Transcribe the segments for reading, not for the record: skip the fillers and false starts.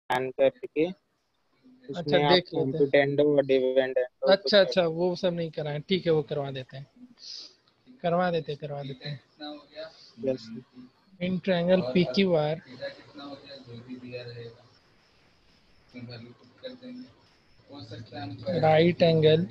Plan करके अच्छा उसमें आप देख लेते हैं। कॉम्पिटेंडो और डिविडेंडो को अच्छा चेक अच्छा, वो सब नहीं कराएं, ठीक है, वो करवा देते हैं, करवा देते हैं। जैसे in triangle P Q R right angle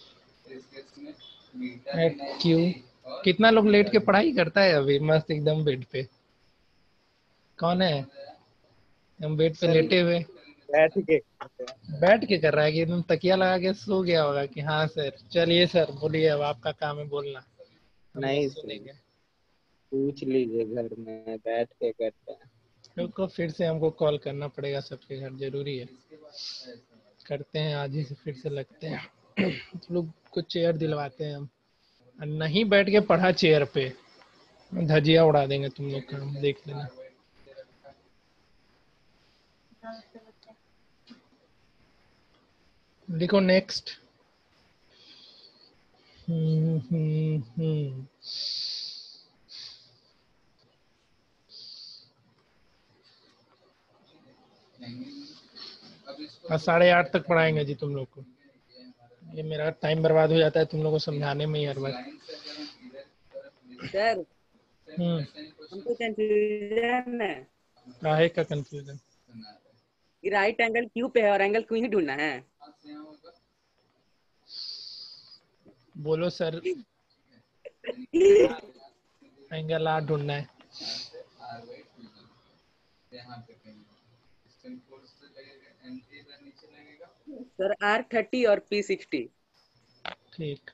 at Q. कितना लोग लेट के पढ़ाई करता है अभी मस्त एकदम बेड पे? कौन है? हम बेड पे सर लेटे हुए बैठ के करते हैं। बैठ के कर रहा है कि एकदम तकिया लगा के सो गया होगा कि हाँ सर चलिए सर बोलिए, अब आपका काम है बोलना, हम लोग नहीं सर, सुनेंगे। पूछ लीजिए घर में, बैठ के करते हैं। रुको फिर से हमको कॉल करना पड़ेगा सबके घर, जरूरी है। करते हैं आज ही से, फिर से लगते हैं। तुम लोग को चेयर दिलवाते हैं हम, और नहीं बैठ के पढ़ा चेयर पे, धजिया उड़ा देंगे तुम लोग का, हम देख लेना। देखो नेक्स्ट। हम्म। और 8:30 तक पढ़ाएंगे जी तुम लोग को। ये मेरा टाइम बर्बाद हो जाता है तुम लोग को समझाने में ही हर बार। सर हमको कंफ्यूजन है काहे का कंफ्यूजन? कि राइट एंगल क्यू पे है और एंगल क्यू ही ढूंढना है। बोलो सर, एंगल आर ढूंढना है। सर R30 और P60। ठीक,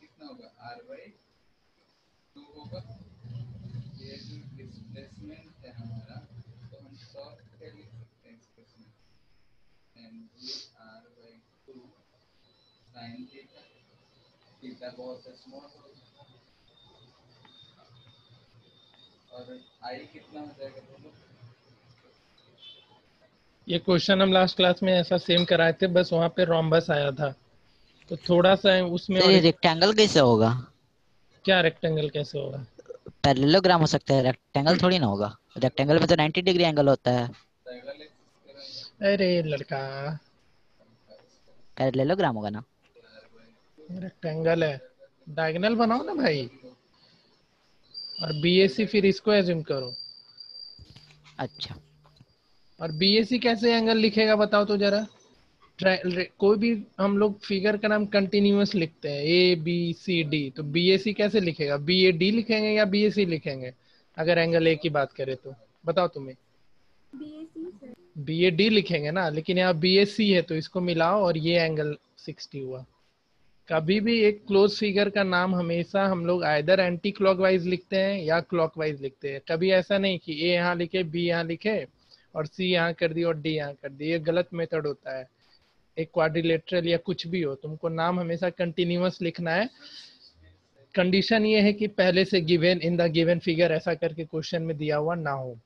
ये क्वेश्चन हम लास्ट क्लास में ऐसा सेम कराए थे, बस वहाँ पे रोम्बस आया था, तो थोड़ा सा उसमें सर और। ये रेक्टेंगल कैसे होगा? क्या रेक्टेंगल कैसे होगा? पैरेललोग्राम हो सकता है, रेक्टेंगल थोड़ी ना होगा। रेक्टेंगल में तो 90 डिग्री एंगल होता है। अरे लड़का, पैरेललोग्राम होगा ना? रेक्टेंगल है, डायगोनल बनाओ ना भाई, और बीएसी फिर इसको एज्यूम करो। अच्छा, और बीएसी कैसे एंगल लिखेगा बताओ तो जरा। कोई भी हम लोग फिगर का नाम कंटिन्यूअस लिखते हैं, ए बी सी डी, तो बीएसी कैसे लिखेगा? बी ए डी लिखेंगे या बीएसी लिखेंगे? अगर एंगल ए की बात करें तो बताओ तुम्हें। बी ए डी लिखेंगे ना, लेकिन यहाँ बी ए सी है तो इसको मिलाओ और ये एंगल 60 हुआ। कभी भी एक क्लोज फिगर का नाम हमेशा हम लोग आइदर एंटी क्लॉकवाइज लिखते हैं या क्लॉकवाइज लिखते हैं। कभी ऐसा नहीं कि ए यहाँ लिखे, बी यहाँ लिखे और सी यहाँ कर दी और डी यहाँ कर दी, ये गलत मेथड होता है। एक क्वाड्रिलेटरल या कुछ भी हो, तुमको नाम हमेशा कंटिन्यूअस लिखना है। कंडीशन ये है कि पहले से given in the given figure ऐसा करके क्वेश्चन में दिया हुआ ना हो।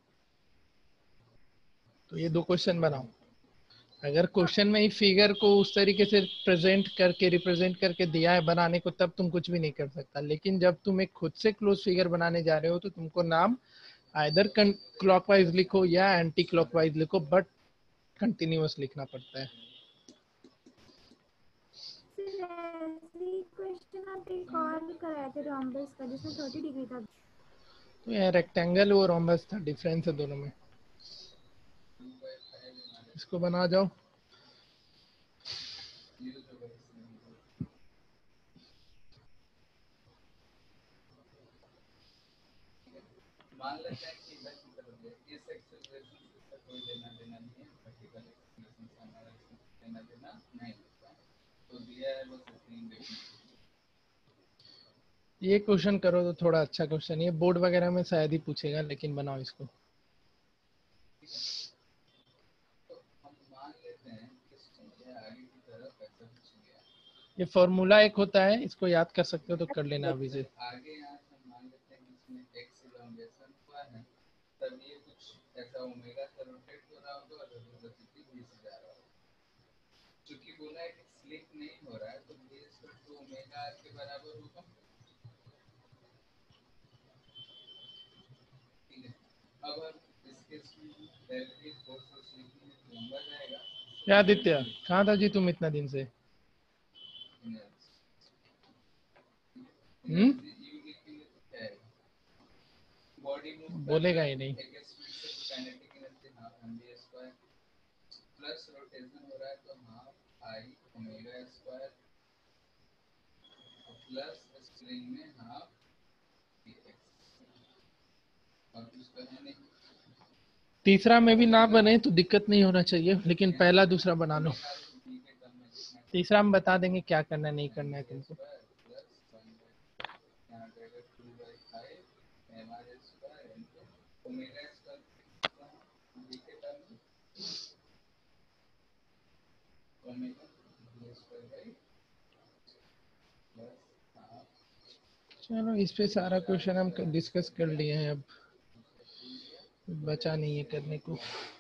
तो ये 2 क्वेश्चन बनाओ। अगर क्वेश्चन में ही फिगर को उस तरीके से प्रेजेंट करके रिप्रेजेंट करके दिया है बनाने को, तब तुम कुछ भी नहीं कर सकता। लेकिन जब तुम एक खुद से क्लोज फिगर बनाने जा रहे हो तो तुमको नाम आइदर क्लॉकवाइज लिखो या एंटी क्लॉकवाइज लिखो, बट कंटिन्यूअस लिखना पड़ता है। क्वेश्चन आप एक और कराए थे रोम्बस का जिसमें 30 डिग्री था। तो यहाँ रेक्टेंगल और रोम्बस था, डिफरेंस है दोनों में। इसको बना जाओ। ये क्वेश्चन करो तो थोड़ा अच्छा क्वेश्चन, ये बोर्ड वगैरह में शायद ही पूछेगा, लेकिन बनाओ इसको। ये फॉर्मूला एक होता है, इसको याद कर सकते हो तो कर लेना अभी से। क्या आदित्य, कहाँ था जी तुम इतना दिन से? बोलेगा ही नहीं। तीसरा में भी ना बने तो दिक्कत नहीं होना चाहिए, लेकिन पहला दूसरा बना लो। तीसरा हम बता देंगे क्या करना है नहीं करना है तुमको। चलो इस पे सारा क्वेश्चन हम डिस्कस कर लिए हैं, अब बचा नहीं है करने को।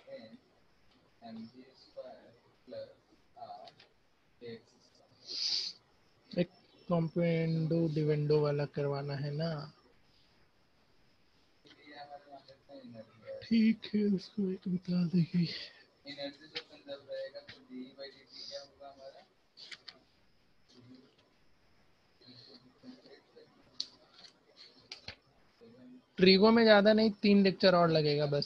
एक कॉम्प्रेंडो डिवेंडो वाला करवाना है ना, ठीक है उसको एक बता देगी। ट्रीगो में ज्यादा नहीं, 3 लेक्चर और लगेगा बस,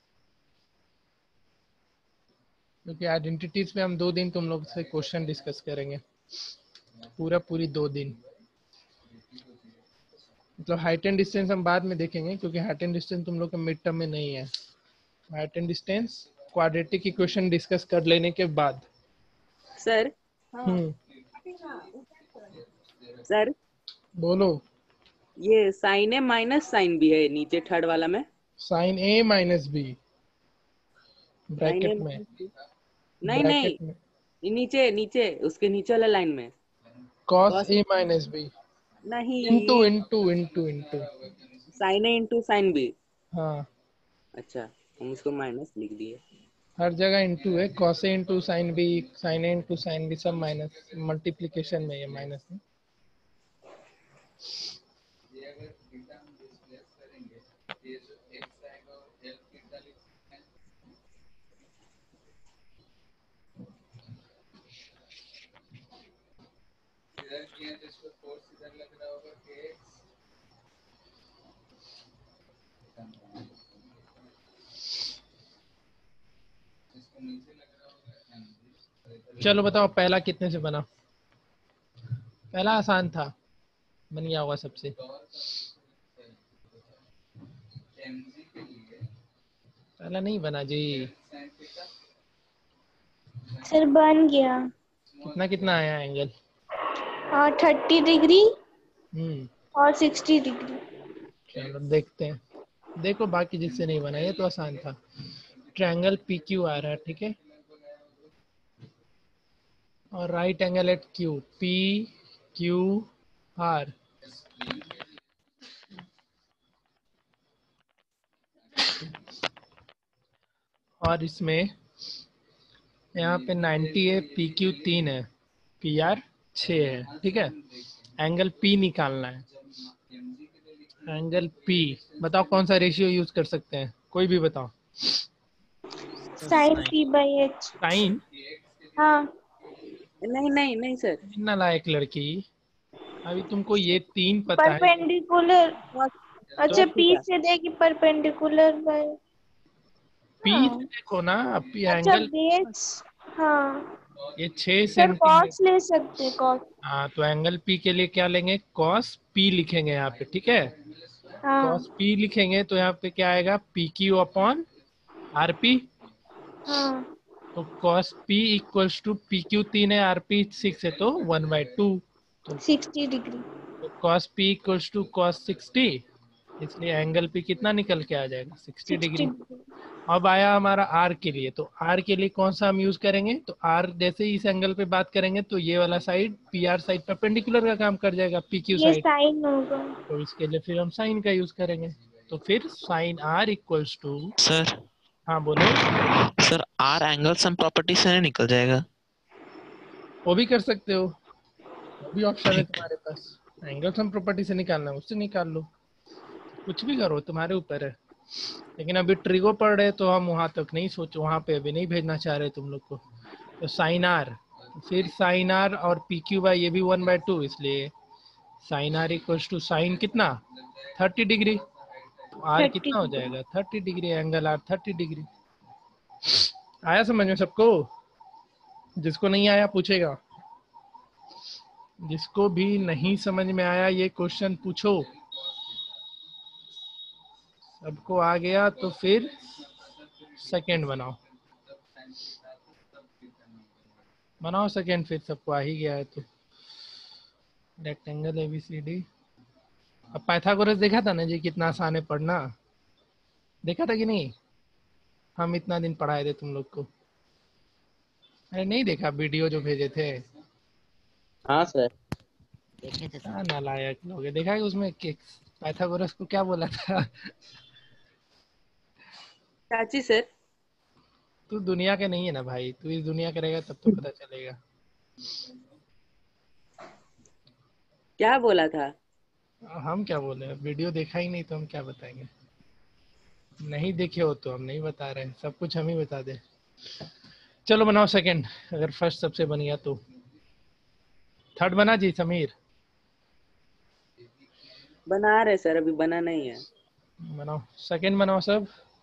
क्योंकि आइडेंटिटीज पे हम 2 दिन तुम लोग से क्वेश्चन डिस्कस करेंगे, पूरी 2 दिन। मतलब हाइट एंड डिस्टेंस हम बाद में देखेंगे, क्योंकि हाइट एंड डिस्टेंस तुम लोग के मिड टर्म में नहीं है। Height and distance quadratic equation discuss कर लेने के बाद। सर सर बोलो। ये sine A minus sine B है नीचे थर्ड वाला में। Sine A minus B sine A bracket में, नहीं ब्रैकेट में नहीं, नीचे नीचे उसके नीचे वाला लाइन में cos a माइनस बी नहीं, into into into into sine A into sine B. हाँ, अच्छा, हम उसको माइनस लिख दिए। हर जगह इंटू है। cos a into sine B, sine A into sine B सब माइनस, मल्टीप्लिकेशन में ये माइनस है। चलो बताओ पहला कितने से बना? पहला आसान था, बन गया होगा सबसे। पहला नहीं बना जी। सर बन गया। कितना कितना आया एंगल? 30 डिग्री हम्म, और 60 डिग्री। चलो देखते हैं। देखो बाकी जिससे नहीं बना, ये तो आसान था। ट्रायंगल पी क्यू आ रहा है, ठीक है, और right angle at Q, P Q R. और इसमें यहाँ पे 90 है, पी क्यू 3 है, पी आर 6 है, ठीक है। एंगल पी निकालना है। एंगल पी बताओ कौन सा रेशियो यूज कर सकते हैं, कोई भी बताओ। Sine P by H. Sine? हाँ नहीं नहीं नहीं सर, नालायक लड़की, अभी तुमको ये 3 पता है परपेंडिकुलर। अच्छा तो पी से देखी परपेंडिकुलर बाय। पी हाँ से देखो ना, पी अच्छा एंगल बेस। हाँ ये 6 सर कॉस सेंटीमीटर। ले सकते हैं कॉस। हाँ तो एंगल पी के लिए क्या लेंगे, कॉस पी लिखेंगे यहाँ पे, ठीक है। हाँ कॉस पी लिखेंगे तो यहाँ पे क्या आएगा, P Q upon R P. हाँ तो cos P equals to P Q 3 है, आर पी 6 है, तो 1/2। तो 60 degree. Cos P equals to cos 60, इसलिए एंगल पी कितना निकल के आ जाएगा, 60 डिग्री। अब आया हमारा आर के लिए, तो आर के लिए कौन सा हम यूज करेंगे, तो आर जैसे ही इस एंगल पे बात करेंगे तो ये वाला side P R side perpendicular का काम कर जाएगा पी क्यू ये साइड, साइन होगा। तो इसके लिए फिर हम साइन का यूज करेंगे। तो फिर sine R equals to, sir हाँ बोलो। Sir R angle sum property से नहीं निकल जाएगा? वो भी कर सकते हो, वो भी ऑप्शन है ठीक। तुम्हारे पास। एंगल सम प्रॉपर्टी से निकालना है उससे निकाल लो, कुछ भी करो तुम्हारे ऊपर है। लेकिन अभी ट्रिगो पढ़ रहे तो हम वहां तक नहीं सोचो, वहां पे अभी नहीं भेजना चाह रहे तुम लोग को। तो साइन आर, फिर साइन आर और पी क्यू बाई ये भी 1/2, इसलिए sine R equals to sine कितना 30 डिग्री, तो आर 30 कितना हो जाएगा 30 डिग्री, एंगल आर 30 डिग्री। आया समझ में सबको? जिसको नहीं आया पूछेगा, जिसको भी नहीं समझ में आया ये क्वेश्चन पूछो। सबको आ गया तो फिर सेकंड बनाओ, बनाओ सेकंड, फिर सबको आ ही गया है तो। रेक्टेंगल एबीसीडी, अब पाइथागोरस देखा था ना जी, कितना आसान है पढ़ना, देखा था कि नहीं? हम इतना दिन पढ़ाए थे तुम लोग को। अरे नहीं देखा वीडियो जो भेजे थे? हाँ सर। देखे थे सर। हाँ नालायक लोग है। देखा है उसमें पाइथागोरस को क्या बोला था? चाची सर, तू दुनिया के नहीं है ना भाई, तू इस दुनिया का रहेगा तब तो पता चलेगा। क्या बोला था? हम क्या बोले, वीडियो देखा ही नहीं तो हम क्या बताएंगे। नहीं देखे हो तो हम नहीं बता रहे, सब कुछ हम ही बता दे। चलो बनाओ सेकंड, अगर फर्स्ट सबसे बन गया तो। थर्ड बना जी समीर? बना रहे सर, अभी बना नहीं है। बनाओ सेकंड, बनाओ सब।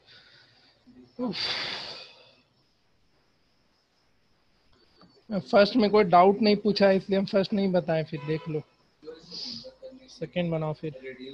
फर्स्ट में कोई डाउट नहीं पूछा इसलिए हम फर्स्ट नहीं बताए, फिर देख लो। सेकंड बनाओ फिर।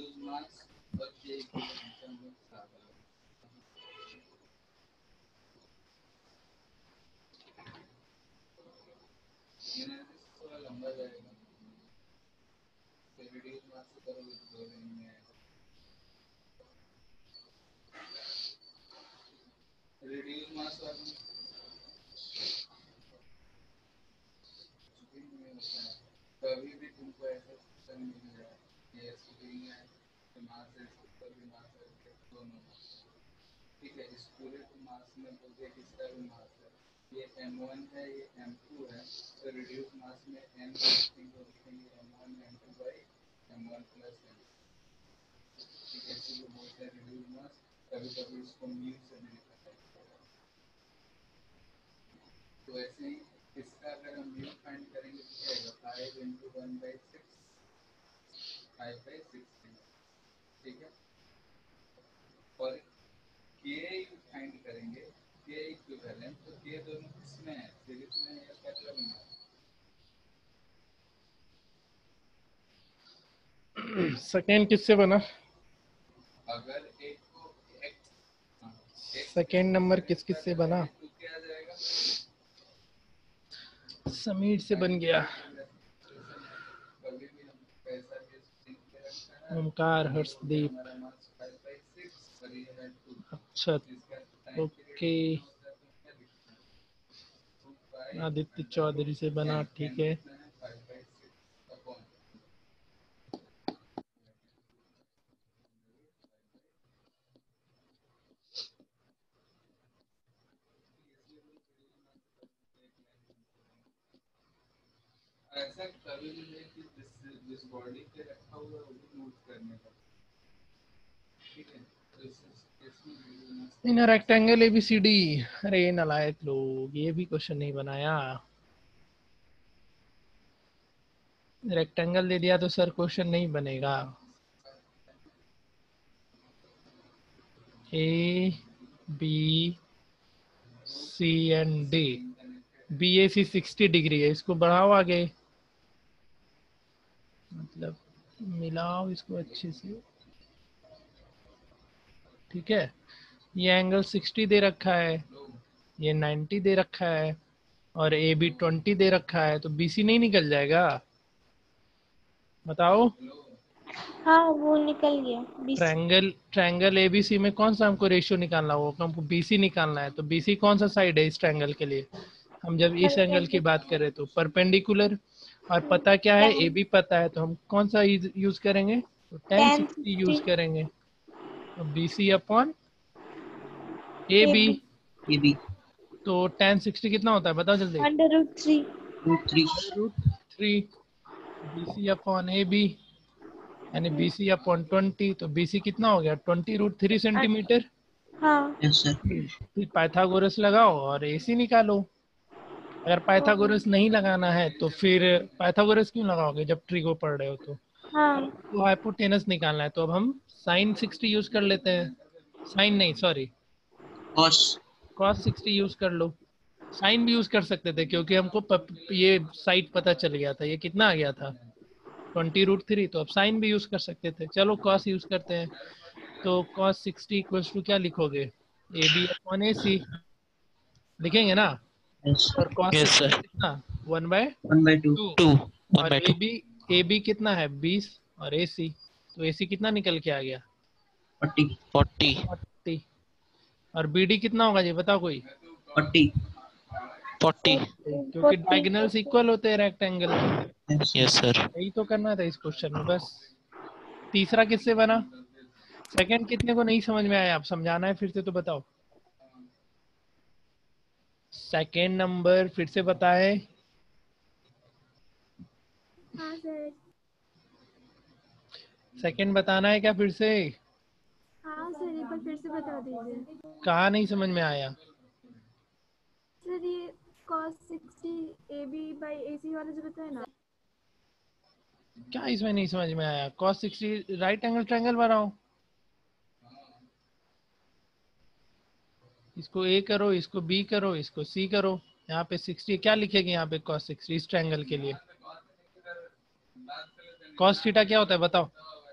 सेकंड किससे बना? सेकंड नंबर किस किस से बना? समीर से बन गया, ओमकार, हर्षदीप, अक्षत, ओके, आदित्य चौधरी से बना, ठीक है। इन रेक्टेंगल एबीसीडी, अरे नालायक लोग, ये भी क्वेश्चन नहीं बनाया। रेक्टेंगल दे दिया तो सर क्वेश्चन नहीं बनेगा। A B C and D, B A C 60 degree है, इसको बढ़ाओ आगे, मतलब मिलाओ इसको अच्छे से, ठीक है। ये एंगल 60 दे रखा है, ये 90 दे रखा है, और ए बी 20 दे रखा है, तो बी सी नहीं निकल जाएगा? बताओ। हाँ वो निकल गया। ट्रायंगल एबीसी में कौन सा हमको रेशियो निकालना हो? हमको बीसी निकालना है, तो बीसी कौन सा साइड है इस ट्रायंगल के लिए? हम जब इस एंगल की बात करें तो परपेंडिकुलर, और पता क्या है, ए बी पता है, तो हम कौन सा यूज करेंगे? तो tan 60 यूज करेंगे, तो बीसी अपॉन ए बी। तो tan 60 कितना होता है बताओ जल्दी? √3। √3 बीसी अपॉन ए बी, यानी BC अपॉन 20, तो BC कितना हो गया 20√3 सेंटीमीटर। हाँ Yes, sir. फिर पाइथागोरस लगाओ और AC निकालो। अगर पाइथागोरस नहीं लगाना है तो फिर पाइथागोरस क्यों लगाओगे जब ट्रिगो पढ़ रहे हो हाँ तो हाइपोटेनस निकालना है, तो अब हम साइन 60 यूज कर लेते हैं। साइन नहीं, सॉरी, Cos. कॉस 60 यूज कर लो। साइन भी यूज कर सकते थे क्योंकि हमको ये साइड पता चल गया था, ये कितना आ गया था 20√3, तो अब साइन भी यूज कर सकते थे। चलो कॉस यूज करते हैं, तो कॉस 60 इक्वल्स टू क्या लिखोगे, AB अपॉन AC लिखेंगे ना। Yes. और कॉस Yes, 60 sir. कितना 1/2 2. 1 और by 2. AB कितना है 20 और AC, तो AC कितना निकल के आ गया 40. 40. 40 और BD कितना होगा जी बताओ कोई, 40. 40. क्योंकि डायगोनल्स इक्वल होते हैं रेक्टेंगल में। Yes, sir. यही तो करना था इस क्वेश्चन में बस। तीसरा किससे बना, सेकंड कितने को नहीं समझ में आया, आप समझाना है फिर से तो बताओ। सेकंड नंबर फिर से बताए। हाँ सर। सेकंड बताना है क्या फिर से, हाँ सर एक बार फिर से बता दीजिए। कहा नहीं समझ में आया। सर ये cos 60 AB/AC वाला जो बताया ना। क्या इसमें नहीं समझ में आया, cos 60 राइट एंगल ट्रायंगल बनाओ, इसको A करो, इसको B करो, इसको C करो। यहाँ पे 60 क्या लिखेंगे यहाँ पे cos 60 इस ट्रायंगल के लिए। cos थीटा क्या होता है बताओ।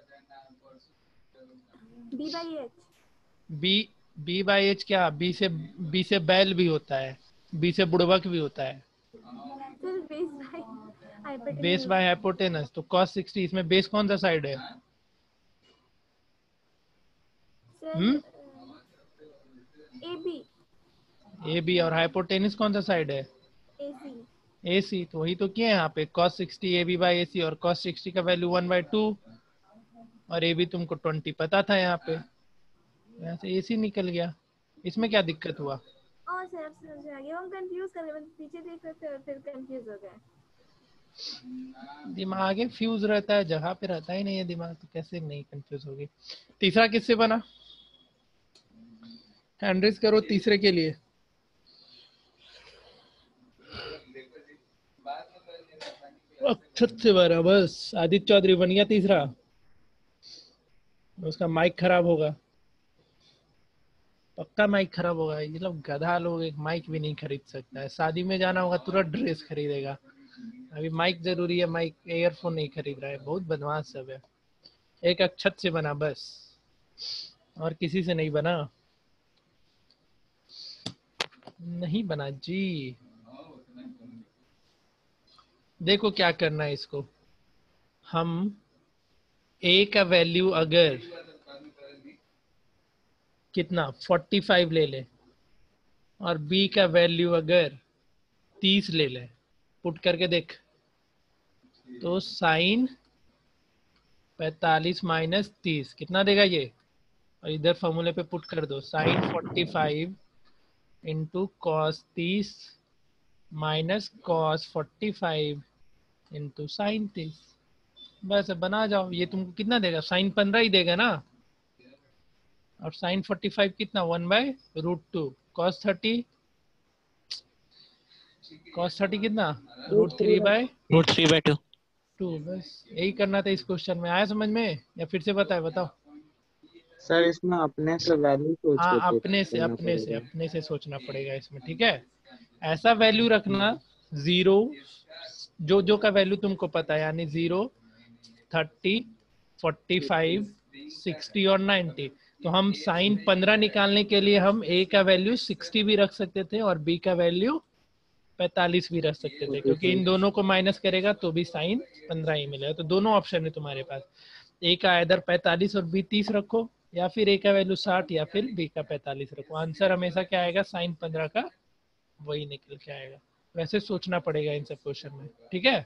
B/H। B/H क्या, B से बैल भी होता है, B से बुड़बक भी होता है। सर बेस बाय हाइपोटेनस, तो cos 60 इसमें बेस कौन सा साइड है, सर AB AB और हाइपोटेनस कौन सा साइड है AC। AC, तो वही तो किए हैं यहाँ पे cos 60 AB/AC और cos 60 का वैल्यू 1/2 और AB तुमको 20 पता था यहाँ पे, यहाँ से AC निकल गया। इसमें क्या दिक्कत हुआ, और सर अब समझ में आ गया, हम कंफ्यूज कर रहे थे, पीछे देख रहे थे और फिर कंफ्यूज हो गए। दिमाग फ्यूज रहता है, जगह पे रहता ही नहीं है दिमाग, तो कैसे नहीं कंफ्यूज होगी। तीसरा किससे बना, हैंड रेज करो तीसरे के लिए। अक्षत से बना, बस आदित्य चौधरी बन गया तीसरा। उसका माइक खराब होगा, पक्का माइक खराब होगा। ये लोग गधा लोग एक माइक भी नहीं खरीद सकता है, शादी में जाना होगा तुरंत ड्रेस खरीदेगा, अभी माइक जरूरी है, माइक एयरफोन नहीं खरीद रहा है, बहुत बदमाश सब है। एक अक्षत से बना बस, और किसी से नहीं बना, नहीं बना जी। देखो क्या करना है इसको, हम A का वैल्यू अगर कितना 45 ले ले और B का वैल्यू अगर 30 ले ले, पुट करके देख, तो साइन 45 माइनस 30 कितना देगा ये, और इधर फॉर्मूले पे पुट कर दो, sine 45 into cos 30 minus cos 45 into sine 30, बस बना जाओ। ये तुमको कितना देगा, साइन 15 ही देगा ना, और साइन 45 कितना 1/√2, कॉस 30 कितना √3/2, बस यही करना था इस क्वेश्चन में। आया समझ में या फिर से बताओ। सर इसमें अपने से वैल्यू सोच हाँ के अपने से सोचना पड़ेगा इसमें, ठीक है। ऐसा वैल्यू रखना 0 जो का वैल्यू तुमको पता है, यानी 0, 30, 45, 60 और 90। तो हम साइन 15 निकालने के लिए हम A का वैल्यू 60 भी रख सकते थे और B का वैल्यू 45 भी रख सकते थे, क्योंकि इन दोनों को माइनस करेगा तो भी साइन 15 ही मिलेगा। तो दोनों ऑप्शन है तुम्हारे पास, A का इधर 45 और B 30 रखो, या फिर A का वैल्यू 60 या फिर B का 45 रखो। आंसर हमेशा क्या आएगा, साइन 15 का वही निकल के आएगा। वैसे सोचना पड़ेगा इन सब क्वेश्चन में, ठीक है।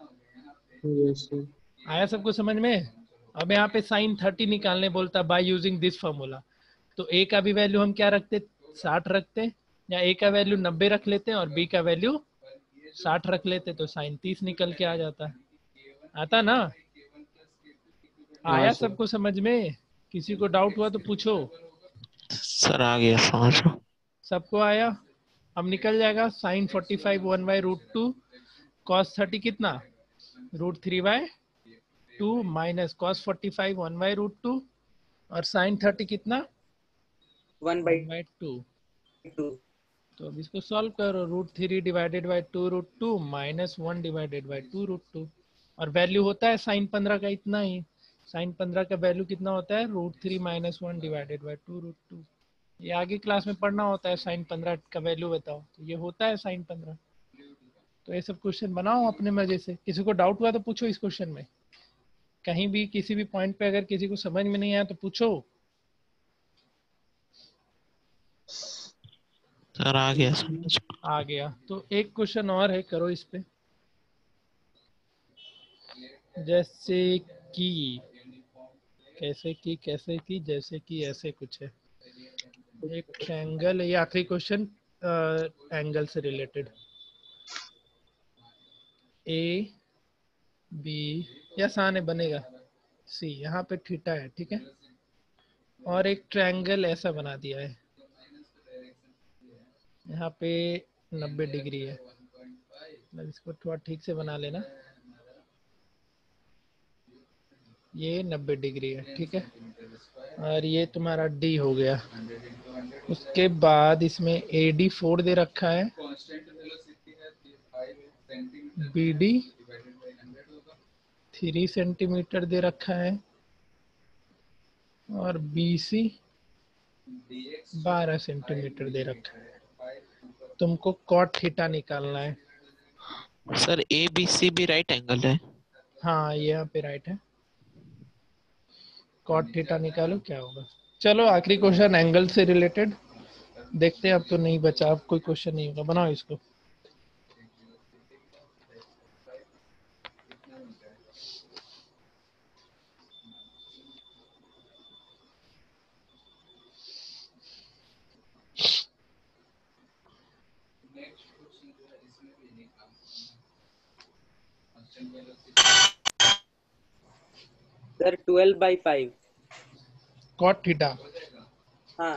आया सबको समझ में। अब यहाँ पे साइन 30 निकालने बोलता बाय यूजिंग दिस फॉर्मूला, तो A का भी वैल्यू हम क्या रखते 60 रखते, या A का वैल्यू 90 रख लेते हैं और B का वैल्यू 60 रख लेते, तो साइन 30 निकल के आ जाता है, आता ना। आया सर। सबको समझ में? किसी को डाउट हुआ तो पूछो। सर आ गया समझ में। सबको आया? अब निकल जाएगा साइन 45 1/√2 कॉस 30 कितना √3/2 माइनस कॉस 45 1/√2 और साइन 30 कितना 1/2। 1/2। तो अब इसको सॉल्व करो। √3 divided by 2√2 minus 1 divided by 2√2 और वैल्यू होता है साइन 15 का इतना ही। साइन 15 का वैल्यू कितना होता है √3 माइनस 1 डिवाइडेड बाई 2√2। ये आगे क्लास में पढ़ना होता है। साइन 15 का वैल्यू बताओ, तो ये होता है साइन 15। तो ये सब क्वेश्चन बनाओ अपने मजे से। किसी को डाउट हुआ तो पूछो इस क्वेश्चन में। कहीं भी किसी भी पॉइंट पे अगर किसी को समझ में नहीं आया तो पूछो। सर आ गया समझ में। आ गया तो एक क्वेश्चन और है, करो इस पे। जैसे कि कैसे कि जैसे कि ऐसे कुछ है। एक ट्रायंगल है, ये आखिरी क्वेश्चन एंगल से रिलेटेड। ए बी या आसान है बनेगा। सी यहाँ पे थीटा है, ठीक है, और एक ट्रायंगल ऐसा बना दिया है। यहाँ पे 90 डिग्री है। मतलब इसको थोड़ा ठीक से बना लेना। ये 90 डिग्री है, ठीक है, और ये तुम्हारा डी हो गया। उसके बाद इसमें AD 4 दे रखा है, BD 3 सेंटीमीटर दे रखा है और BC 12 सेंटीमीटर दे रखा है। तुमको कॉट थीटा निकालना है। सर ABC भी राइट एंगल है। हाँ ये यहाँ पे राइट है। कॉट थीटा निकालो क्या होगा। चलो आखिरी क्वेश्चन एंगल से रिलेटेड देखते हैं। अब तो नहीं बचा, अब कोई क्वेश्चन नहीं होगा। बनाओ इसको। सर 12/5। कॉट थीटा हाँ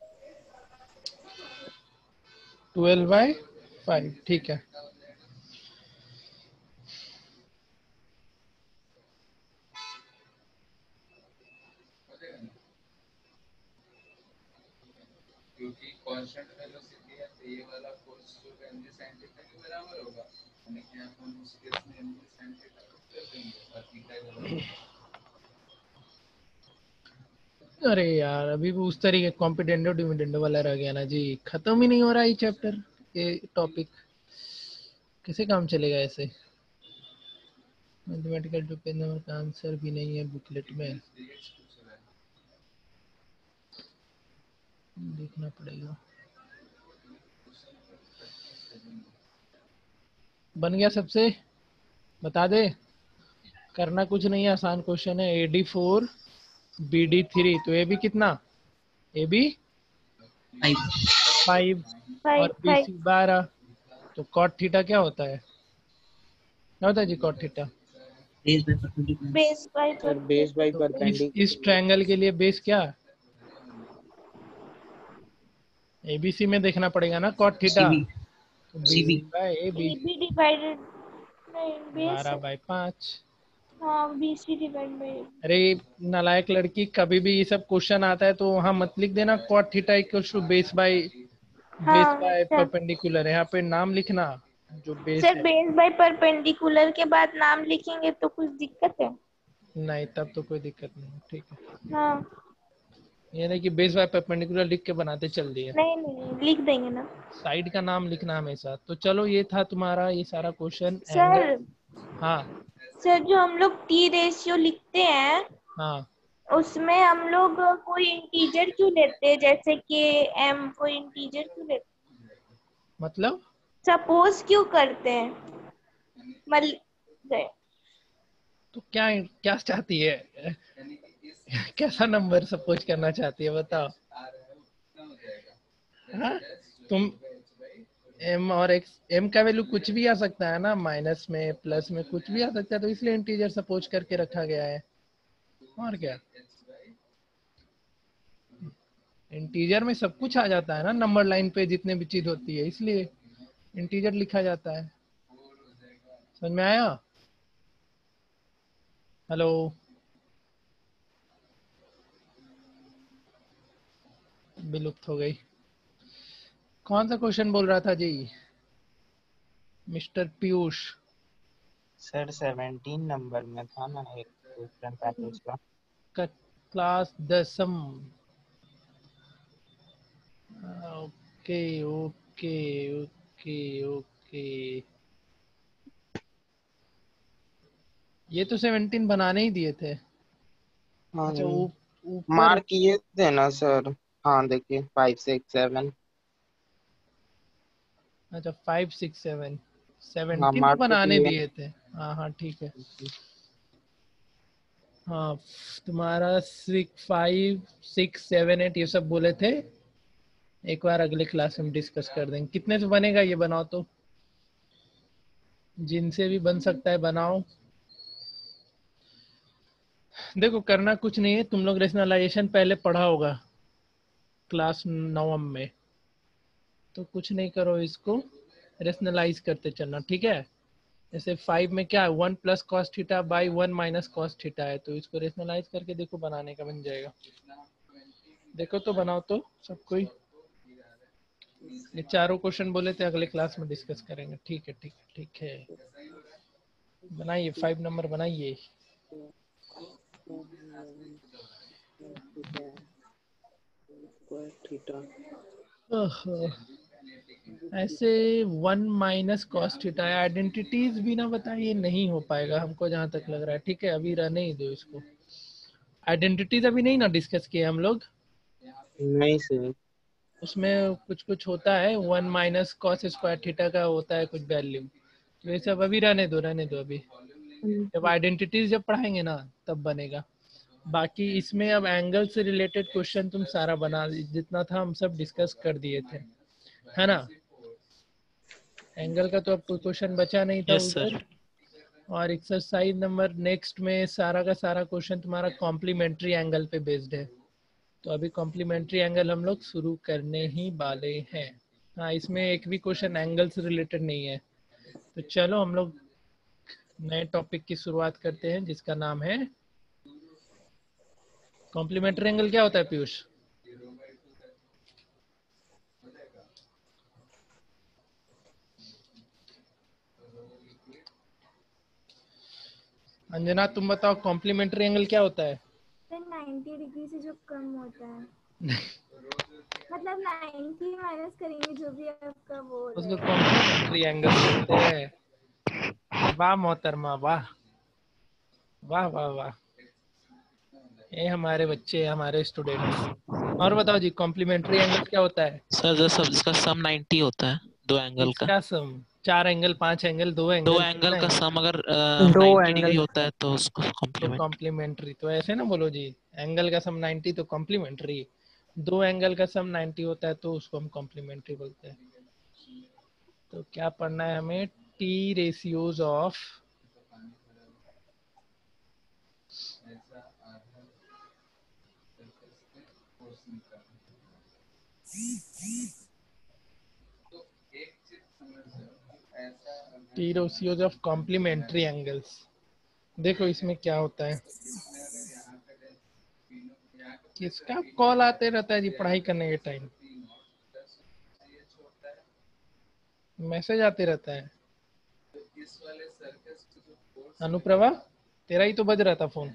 12/5, ठीक है। क्योंकि कांस्टेंट वेलोसिटी है तो ये वाला फोर्स जो mg sin थीटा के बराबर होगा, यानी कि हम उस केस में mg sin थीटा को कर देंगे और थीटा के बराबर। अरे यार अभी भी उस तरीके कॉम्पिटेंडो डिविडेंडो वाला रह गया ना जी। खत्म ही नहीं हो रहा ये चैप्टर, ये टॉपिक। कैसे काम चलेगा ऐसे? मैथमेटिकल टू नंबर का आंसर भी नहीं है बुकलेट में, देखना पड़ेगा। बन गया सबसे? बता दे। करना कुछ नहीं है, आसान क्वेश्चन है। AD 4 BD 3, तो AB कितना? AB 5 और BC 12। तो कॉट थीटा क्या होता है? क्या होता है जी cot theta? Base by sir base by तो परपेंडिकुलर। इस ट्रायंगल के लिए बेस क्या? ABC में देखना पड़ेगा ना कॉट थीटा। तो BC by AB AB divided नहीं बेस 12/5। हाँ BC डिवाइड बाय। अरे नालायक लड़की, कभी भी ये सब क्वेश्चन आता है तो वहाँ मत लिख देना cot theta equals to base by हाँ अच्छा। परपेंडिकुलर। यहाँ पे नाम लिखना जो बेस सर है। बेस बाय परपेंडिकुलर के बाद नाम लिखेंगे तो कुछ दिक्कत है? नहीं तब तो कोई दिक्कत नहीं, ठीक है। हाँ ये नहीं कि बेस बाय परपेंडिकुलर लिख के बनाते चल दिए। नहीं नहीं लिख देंगे ना। साइड का नाम लिखना हमेशा। तो चलो ये था तुम्हारा ये सारा क्वेश्चन एंगल। सर हाँ सर जो हम लोग टी रेशियो लिखते हैं हाँ। उसमें हम लोग कोई इंटीजर क्यों लेते हैं, जैसे कि m कोई इंटीजर क्यों लेते मतलब हैं? सपोज क्यों करते हैं? मतलब तो क्या क्या चाहती है? कैसा नंबर सपोज करना चाहती है बताओ। हाँ? तुम m और x, m का वैल्यू कुछ भी आ सकता है ना, माइनस में प्लस में कुछ भी आ सकता है, तो इसलिए इंटीजर सपोज करके रखा गया है। और क्या, इंटीजर में सब कुछ आ जाता है ना नंबर लाइन पे, जितने भी चीज होती है, इसलिए इंटीजर लिखा जाता है। समझ में आया? हेलो, विलुप्त हो गई। कौन सा क्वेश्चन बोल रहा था जी मिस्टर पीयूष? सर 17 नंबर में था ना एक क्वेश्चन पैकेज का। Class 10th। Okay okay okay okay, ये तो 17 बनाने ही दिए थे। हाँ अच्छा, ऊपर। मार्क किए थे ना सर। हाँ देखिए 5 6 7। अच्छा 5 6 7 हाँ 17 तो मार्क तो बनाने किए। दिए थे। हाँ हाँ ठीक है। हाँ तुम्हारा 6 5 6 7 8 ये सब बोले थे, एक बार अगले क्लास में डिस्कस कर देंगे। कितने से बनेगा ये बनाओ तो, जिनसे भी बन सकता है बनाओ। देखो करना कुछ नहीं है, तुम लोग रेशनलाइजेशन पहले पढ़ा होगा क्लास 9 में, तो कुछ नहीं करो, इसको रेशनलाइज करते चलना, ठीक है। जैसे 5 में क्या है, 1 plus cos theta by 1 minus cos theta है, तो इसको रेशनलाइज करके देखो, बनाने का बन जाएगा। देखो तो बनाओ तो सब कोई। ये चारों क्वेश्चन बोले थे अगले क्लास में डिस्कस करेंगे। ठीक है ठीक है ठीक है, बनाइए 5 नंबर बनाइए। ओहो, ऐसे 1 माइनस कॉस थीटा, आइडेंटिटीज भी ना बताइए, नहीं हो पाएगा हमको जहां तक लग रहा है। ठीक है अभी रहने ही दो इसको, आइडेंटिटीज अभी नहीं ना डिस्कस किए हम लोग। नहीं सर। उसमें कुछ कुछ होता है, 1 माइनस कॉस स्क्वायर थीटा का होता है कुछ वैल्यू, तो ये सब अभी रहने दो, रहने दो अभी। जब आइडेंटिटीज जब पढ़ाएंगे ना तब बनेगा। बाकी इसमें अब एंगल से रिलेटेड क्वेश्चन तुम सारा बना, जितना था हम सब डिस्कस कर दिए थे, है ना। एंगल का तो अब कोई क्वेश्चन बचा नहीं था यस उधर। सर। और एक्सरसाइज नंबर नेक्स्ट में सारा का सारा क्वेश्चन तुम्हारा कॉम्प्लीमेंट्री एंगल पे बेस्ड है, तो अभी कॉम्प्लीमेंट्री एंगल हम लोग शुरू करने ही वाले हैं। हाँ इसमें एक भी क्वेश्चन एंगल से रिलेटेड नहीं है। तो चलो हम लोग नए टॉपिक की शुरुआत करते हैं, जिसका नाम है कॉम्प्लीमेंट्री एंगल। क्या होता है पीयूष? अंजना तुम बताओ, कॉम्प्लीमेंट्री एंगल क्या होता है? 90 डिग्री से जो कम होता है, मतलब 90 माइनस करेंगे जो भी आपका वो हो उसको जाएगा। कॉम्प्लीमेंट्री एंगल बोलते हैं। वाह मोहतरमा, वाह वाह वाह वाह, ये हमारे बच्चे, हमारे स्टूडेंट। और बताओ जी, कॉम्प्लीमेंट्री एंगल क्या होता है? सर जो सब इसका सम 90 होता है, दो एंगल का। इसका सम 4 एंगल, 5 एंगल, 2 दो एंगल, एंगल कितना का है सम अगर दो 90 एंगल डिग्री होता है तो उसको तो कॉम्प्लीमेंट। कॉम्प्लीमेंट्री। तो ऐसे ना बोलो जी, एंगल का सम 90 तो कॉम्प्लीमेंट्री, 2 एंगल का सम 90 होता है तो उसको हम कॉम्प्लीमेंट्री बोलते हैं। तो क्या पढ़ना है हमें? T ratios of T ratios of complementary angles. देखो इसमें क्या होता है, किसका कॉल आते रहता है जी पढ़ाई करने के टाइम, मैसेज आते रहता है। अनुप्रभा तेरा ही तो बज रहा था फोन।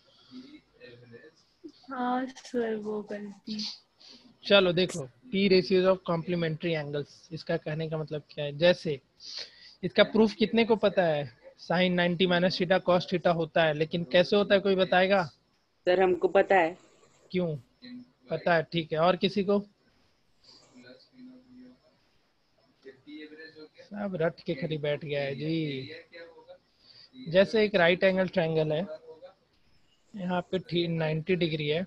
हाँ सर वो गलती। चलो देखो, T ratios of complementary angles, इसका कहने का मतलब क्या है। जैसे इसका प्रूफ कितने को पता है? Sine 90 minus theta cos theta होता है, लेकिन कैसे होता है कोई बताएगा? सर हमको पता है। क्यों पता है? ठीक है, और किसी को? सब रट के खड़ी बैठ गया है जी। जैसे एक राइट एंगल ट्रायंगल है, यहाँ पे 90 डिग्री है,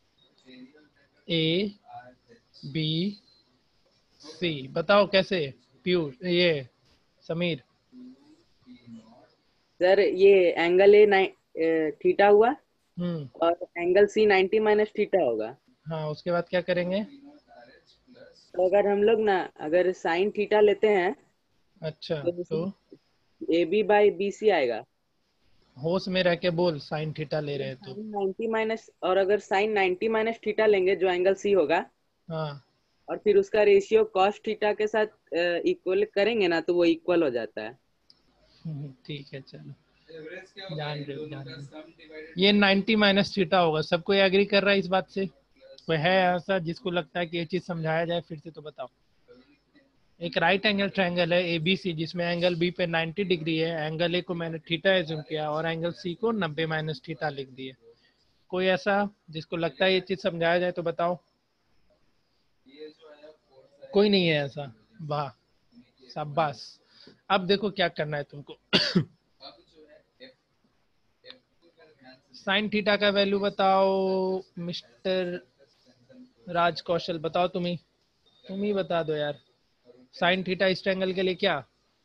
ए बी सी, बताओ कैसे? पीयूष, ये समीर। सर ये एंगल ए थीटा हुआ, हम्म। और एंगल सी 90 माइनस थीटा होगा। हाँ, उसके बाद क्या करेंगे? तो अगर हम लोग ना अगर साइन थीटा लेते हैं अच्छा, तो तो A B by B C आएगा। होश में रह के बोल, साइन थीटा ले रहे हैं तो। साइन 90 माइनस और अगर साइन 90 माइनस थीटा लेंगे जो एंगल सी होगा, हाँ। और फिर उसका रेशियो कॉस थीटा के साथ इक्वल करेंगे ना तो वो इक्वल हो जाता है। ठीक है, चलो एवरेज क्या होगा? जान इन रहे हो, दोनों जान का रहे हो। सम डिवाइडेड ये 90 माइनस थीटा होगा। सब कोई एग्री कर रहा है इस बात से? कोई है ऐसा जिसको लगता है कि ये चीज समझाया जाए फिर से? तो बताओ। एक राइट एंगल ट्रायंगल है ए बी सी, जिसमें एंगल बी पे 90 डिग्री है, एंगल ए को मैंने थीटा एज्यूम किया और एंगल सी को 90 माइनस थीटा लिख दिए। कोई ऐसा जिसको लगता है ये चीज समझाया जाए तो बताओ। ये जो आया 4 कोई नहीं है ऐसा? वाह, शाबाश। अब देखो क्या करना है तुमको। अब जो है एफ को अगर ध्यान से साइन थीटा का वैल्यू बताओ मिस्टर राज कौशल, बताओ। तुम ही बता दो यार। साइन थीटा इस ट्रायंगल के लिए क्या?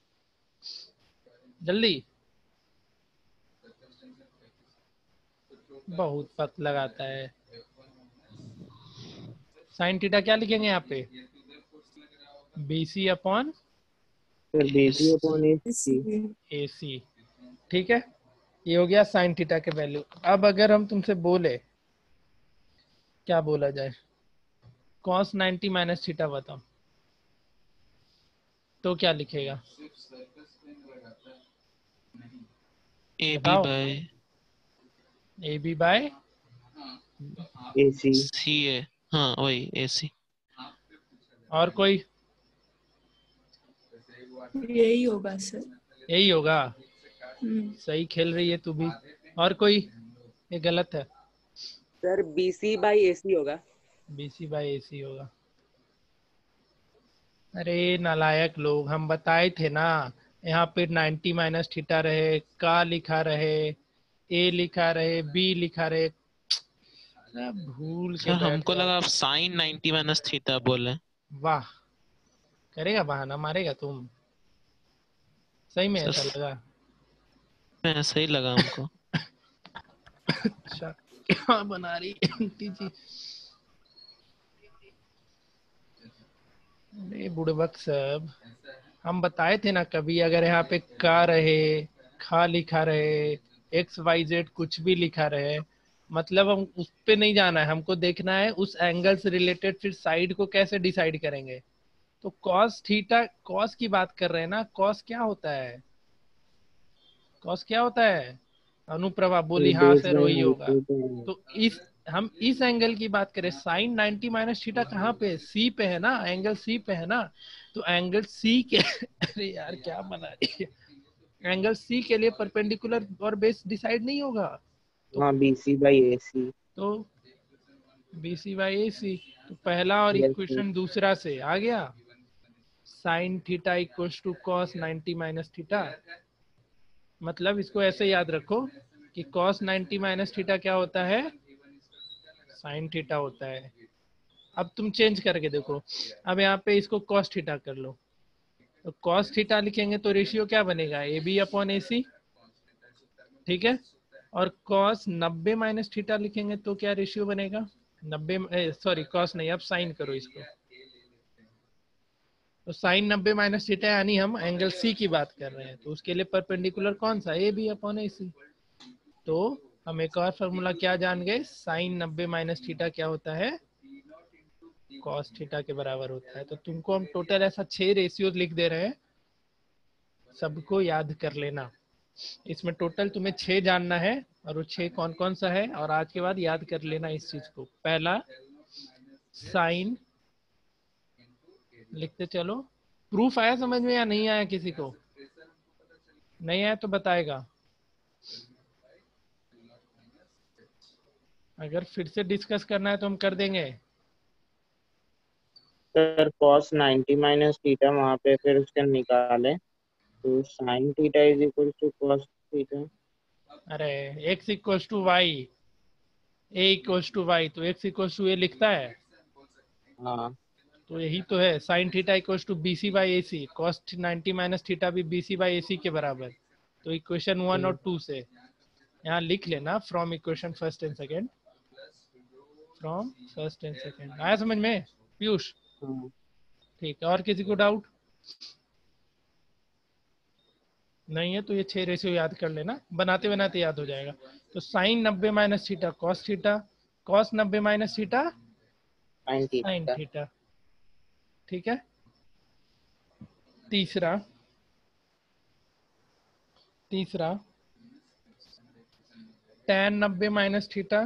जल्दी। बहुत वक्त लगाता है। साइन थीटा क्या लिखेंगे यहाँ पे? बी सी अपॉन फिर BC upon AC. A C. ठीक है, ये हो गया साइन थीटा के वैल्यू। अब अगर हम तुमसे बोले, क्या बोला जाए, कॉस 90 माइनस थीटा बताओ, तो क्या लिखेगा? सिर्फ सर्कस पे लगाता है नहीं। ए बी बताओ। बाय ए बी बाय हाँ तो आप एसी। सी ए। हाँ वही ए सी। आप पे पूछा जाए और कोई? जैसे एक वाटर यही होगा सर। यही होगा। से काट सही खेल रही है तू भी। और कोई? ये गलत है। Sir B C by A C होगा। B C by A C होगा। अरे नालायक लोग, हम बताए थे ना, यहाँ पे 90 माइनस थीटा रहे, का लिखा रहे, ए लिखा रहे, बी लिखा रहे। भूल के सर बैठ हमको जाओ। लगा आप साइन 90 माइनस थीटा बोल रहे हैं। वाह, करेगा बहाना, मारेगा तुम? सही में ऐसा सर लगा? ऐसा ही लगा हमको। अच्छा, क्या बना रही है आंटी जी? अरे बुड़बक सब, हम बताए थे ना, कभी अगर यहाँ पे का रहे, खा लिखा रहे, एक्स वाई जेड कुछ भी लिखा रहे, मतलब हम उस पे नहीं जाना है, हमको देखना है उस एंगल से रिलेटेड फिर साइड को कैसे डिसाइड करेंगे। तो कॉस थीटा, कॉस की बात कर रहे हैं ना, कॉस क्या होता है? कॉस क्या होता है? अनुप्रभा बोली हाँ बेस सर बाय वही होगा। 90 तो इस, हम इस एंगल की बात करें, साइन 90 माइनस थीटा कहाँ पे? सी पे है ना, एंगल सी पे है ना। तो एंगल सी के अरे यार क्या बना रही है, एंगल सी के लिए परपेंडिकुलर और बेस डिसाइड नहीं होगा। तो हाँ बीसी बाई एसी। तो B C by A C, तो पहला और इक्वेशन दूसरा से आ गया, sine theta equals to cos 90 minus theta. मतलब इसको ऐसे याद रखो कि cos 90 माइनस थीटा क्या होता है? साइन थीटा होता है। अब तुम चेंज करके देखो, अब यहाँ पे इसको cos थीटा कर लो, तो cos थीटा लिखेंगे तो रेशियो क्या बनेगा? A B upon A C. ठीक है, और cos 90 माइनस थीटा लिखेंगे तो क्या रेशियो बनेगा? 90, सॉरी cos नहीं, अब साइन करो इसको। तो साइन 90 माइनस थीटा यानी हम एंगल सी की बात कर रहे हैं, तो उसके लिए परपेंडिकुलर कौन सा? A B upon A C. तो हम एक और फॉर्मूला क्या जान गए, साइन 90 माइनस थीटा क्या होता है? कॉस थीटा के बराबर होता है। तो तुमको हम टोटल ऐसा 6 रेशियोज लिख दे रहे हैं, सबको याद कर लेना। इसमें टोटल तुम्हें 6 जानना है, और वो 6 कौन कौन सा है, और आज के बाद याद कर लेना इस चीज को। पहला साइन, लिखते चलो। प्रूफ आया समझ में या नहीं आया किसी को? नहीं आया तो बताएगा, अगर फिर से डिस्कस करना है तो हम कर देंगे। सर कॉस 90 माइनस थीटा वहाँ पे फिर उसका निकालें तो sine theta is equal to cos theta. अरे x equals to Y, A equals to Y, तो x इक्वल्स टू ए लिखता है, हाँ तो यही तो है। Sine theta equals to B C by A C, cos 90 minus theta भी B C by A C के बराबर। तो इक्वेशन 1 और 2 से यहाँ लिख लेना from equation first and second, from first and second. आया समझ में पीयूष? हाँ। ठीक है, और किसी को डाउट नहीं है तो ये 6 रेशियो याद कर लेना, बनाते बनाते याद हो जाएगा। तो sine 90 minus theta cos theta, cos 90 minus theta sine sine theta. Theta. ठीक है, तीसरा tan 90 minus theta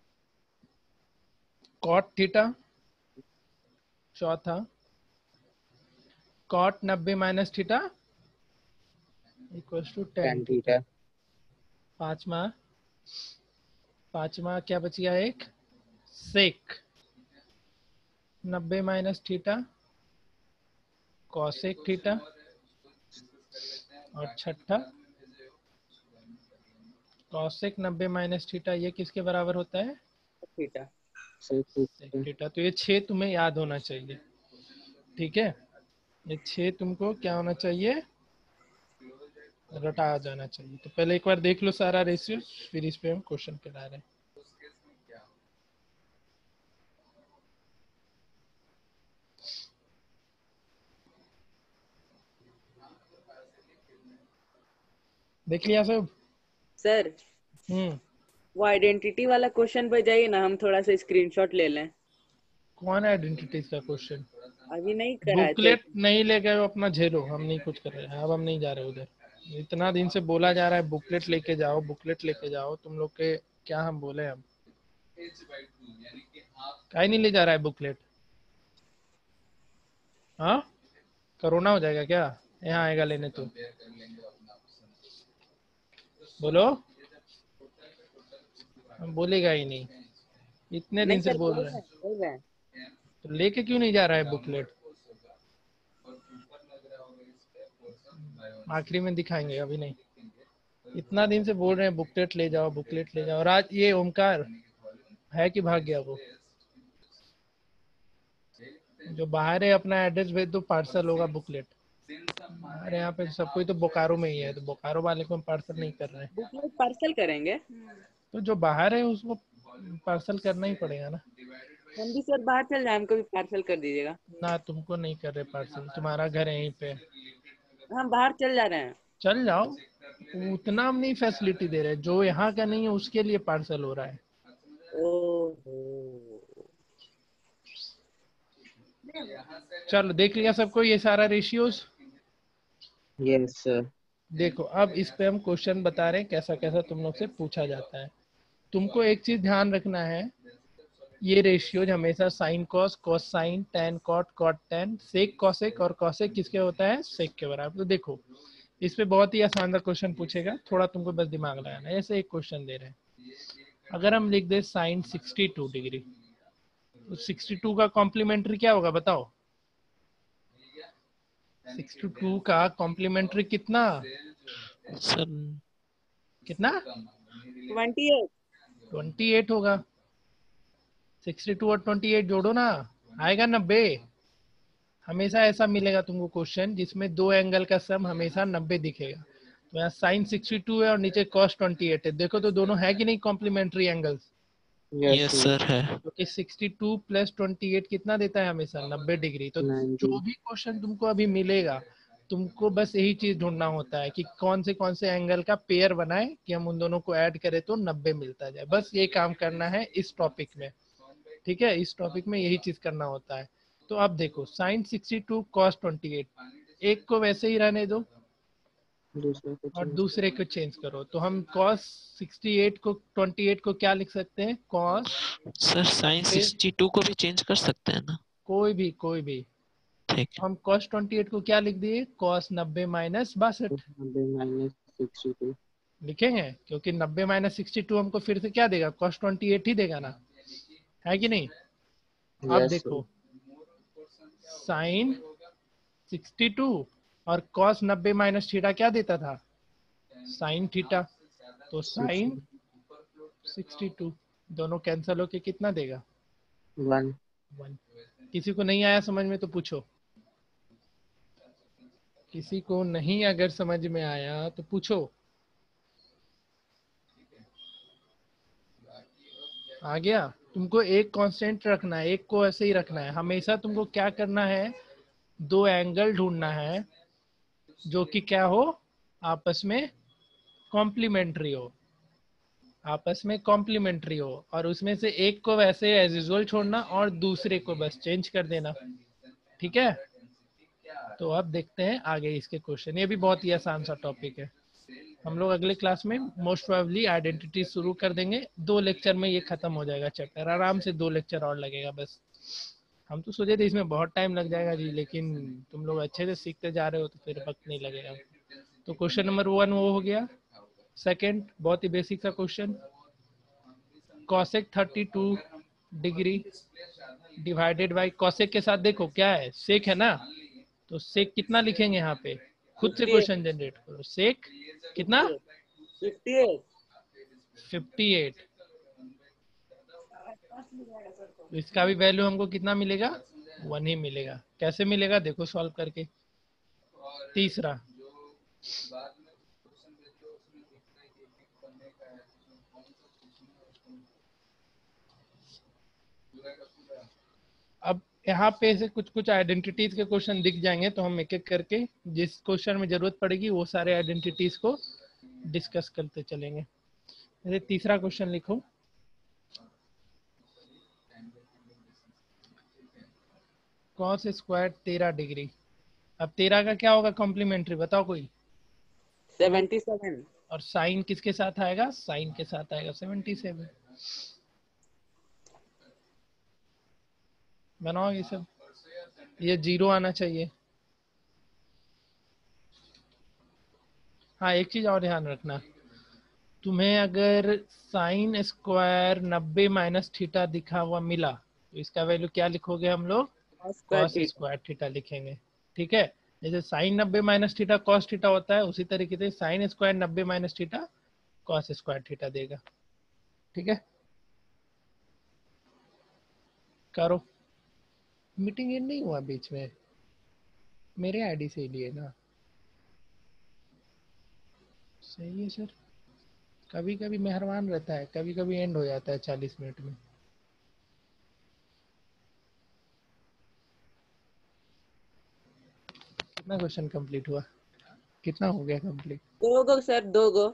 cot theta. चौथा cot 90 minus theta equals to tan tan theta. Theta. पांचवा क्या बच गया? एक sec 90 minus theta cosec theta. और छठा कॉसेक 90 माइनस थीटा, ये किसके बराबर होता है? Theta. Sec sec theta. Theta. तो ये 6 तुम्हें याद होना चाहिए। ठीक है, ये 6 तुमको क्या होना चाहिए? रटा जाना चाहिए। तो पहले एक बार देख लो सारा रेशियो, फिर इस पे हम क्वेश्चन करा रहे हैं। देख लिया सब? सर वो आइडेंटिटी वाला क्वेश्चन पे जाइए ना, हम थोड़ा सा स्क्रीनशॉट ले लें। कौन आइडेंटिटीज का क्वेश्चन? अभी नहीं कराए थे। बुकलेट नहीं ले गए हो, अपना झेलो, हम नहीं कुछ कर रहे हैं। अब हम नहीं जा रहे उधर। इतना दिन से बोला जा रहा है बुकलेट लेके जाओ, बुकलेट लेके जाओ। तुम लोग के क्या हम बोले? हम काहे नहीं ले जा रहा है बुकलेट? हाँ, कोरोना हो जाएगा क्या यहाँ आएगा लेने? तो बोलो, हम बोलेगा ही नहीं। इतने दिन नहीं से सर, बोल रहे हैं, बोल रहे हैं। तो लेके क्यों नहीं जा रहा है बुकलेट? आखिरी में दिखाएंगे, अभी नहीं। इतना दिन से बोल रहे हैं बुकलेट ले जाओ, बुकलेट ले जाओ। और आज ये ओमकार है कि भाग गया? वो जो बाहर है अपना एड्रेस भेज दो, पार्सल होगा बुकलेट। हमारे यहाँ पे सब कोई तो बोकारो में ही है, तो बोकारो वाले को हम पार्सल नहीं कर रहे हैं। बुकलेट पार्सल करेंगे। तो जो बाहर है उसको पार्सल करना ही पड़ेगा ना। हम भी सर बाहर चल जाए, हमको भी पार्सल कर दीजिएगा। ना, तुमको नहीं कर रहे पार्सल, तुम्हारा घर यहीं पे। हम बाहर चल जा रहे हैं। चल जाओ, उतना हम नहीं फैसिलिटी दे रहे। जो यहाँ का नहीं है उसके लिए पार्सल हो रहा है। ओहो। चलो देख लिया सबको ये सारा रेशियोज? Yes sir. देखो अब इस पे हम क्वेश्चन बता रहे हैं कैसा कैसा तुम लोग से पूछा जाता है। तुमको एक चीज ध्यान रखना है, ये रेशियोज हमेशा sine cos, cos sine, tan cot, cot tan, sec cosec, और कॉसेक किसके होता है? सेक के बराबर। तो देखो इस पे बहुत ही आसान सा क्वेश्चन पूछेगा, थोड़ा तुमको बस दिमाग लगाना है। ऐसे एक क्वेश्चन दे रहे हैं, अगर हम लिख दे साइन 62 डिग्री, तो 62 का कॉम्प्लीमेंट्री क्या होगा बताओ? 62 का कॉम्प्लीमेंट्री कितना? सर कितना? 28। 28 होगा। 62 और 28 जोड़ो ना, आएगा 90। हमेशा ऐसा मिलेगा तुमको क्वेश्चन जिसमें दो एंगल का सम हमेशा 90 दिखेगा। तो यहाँ साइन 62 है और नीचे कॉस 28 है। देखो तो दोनों है कि नहीं कॉम्प्लीमेंट्री एंगल्स? यस सर है। क्योंकि 62 प्लस 28 कितना देता है? हमेशा 90 डिग्री। तो 90। जो भी क्वेश्चन तुमको अभी मिलेगा, तुमको बस यही चीज ढूंढना होता है कि कौन से एंगल का पेयर बनाए कि हम उन दोनों को ऐड करें तो 90 मिलता जाए। बस ये काम करना है इस टॉपिक में। ठीक है, इस टॉपिक में यही चीज करना होता है। तो अब देखो साइन 62 कॉस 28, एक को वैसे ही रहने दो दूसरे को और change दूसरे को चेंज करो। तो हम कॉस 68 को 28 को क्या लिख सकते हैं? कॉस। सर साइन 62 को भी चेंज कर सकते हैं ना? कोई भी ठीक है। हम cos 28 को क्या लिख दिए? cos 90 माइनस 62 90 माइनस 62 लिखेंगे, क्योंकि 90 माइनस 62 हमको फिर से क्या देगा? cos 28 ही देगा ना, है कि नहीं? अब यस देखो साइन 62 और cos 90 माइनस थीटा क्या देता था? Sine theta. तो साइन 62 दोनों कैंसिल होके कितना देगा? 1। 1। किसी को नहीं आया समझ में तो पूछो। किसी को नहीं अगर समझ में आया तो पूछो। आ गया। तुमको एक कांस्टेंट रखना है, एक को ऐसे ही रखना है। हमेशा तुमको क्या करना है, दो एंगल ढूंढना है जो कि क्या हो, आपस में कॉम्प्लीमेंट्री हो, आपस में कॉम्प्लीमेंट्री हो, और उसमें से एक को वैसे एज यूजुअल छोड़ना और दूसरे को बस चेंज कर देना। ठीक है, तो अब देखते हैं आगे इसके क्वेश्चन। ये भी बहुत ही आसान सा टॉपिक है। हम लोग अगले क्लास में मोस्ट प्रोबेबली आइडेंटिटी शुरू कर देंगे। 2 लेक्चर में ये खत्म हो जाएगा चैप्टर, आराम से 2 लेक्चर और लगेगा बस। हम तो सोचे थे इसमें बहुत टाइम लग जाएगा जी, लेकिन तुम लोग अच्छे से सीखते जा रहे हो तो फिर वक्त नहीं लगेगा। तो क्वेश्चन नंबर 1 वो हो गया। सेकंड, बहुत ही बेसिक सा question, cosec 32 degree divided by cosec के साथ देखो क्या है, सेक है ना, तो सेक कितना लिखेंगे यहाँ पे, खुद से 58 क्वेश्चन जनरेट करो। सेक कितना, 58 58। तो इसका भी वैल्यू हमको कितना मिलेगा, 1 ही मिलेगा। कैसे मिलेगा देखो सॉल्व करके। तीसरा, अब यहाँ पे से कुछ कुछ आइडेंटिटीज के क्वेश्चन दिख जाएंगे, तो हम एक एक करके जिस क्वेश्चन में जरूरत पड़ेगी वो सारे आइडेंटिटीज को डिस्कस करते चलेंगे। जैसे तीसरा क्वेश्चन लिखो, cos स्क्वायर 13 डिग्री। अब 13 का क्या होगा कॉम्प्लीमेंट्री, बताओ कोई। 77 और साइन किसके साथ आएगा, साइन के साथ आएगा 77। बनाओ ये सब, ये 0 आना चाहिए। हाँ, एक चीज और ध्यान रखना, तुम्हें अगर साइन स्क्वायर 90 माइनस थीटा दिखा हुआ मिला तो इसका वैल्यू क्या लिखोगे हम लोग, कॉस स्क्वायर थीटा लिखेंगे। ठीक है, जैसे sine 90 minus theta cos theta होता है, उसी तरीके से sine square 90 minus theta cos square theta देगा। ठीक है, करो। मीटिंग एंड नहीं हुआ बीच में, मेरे आईडी से लिए ना। सही है सर, कभी कभी मेहरबान रहता है, कभी कभी एंड हो जाता है 40 मिनट में। कितना क्वेश्चन कंप्लीट हुआ, कितना हो गया कंप्लीट? 2 गो सर, 2 गो।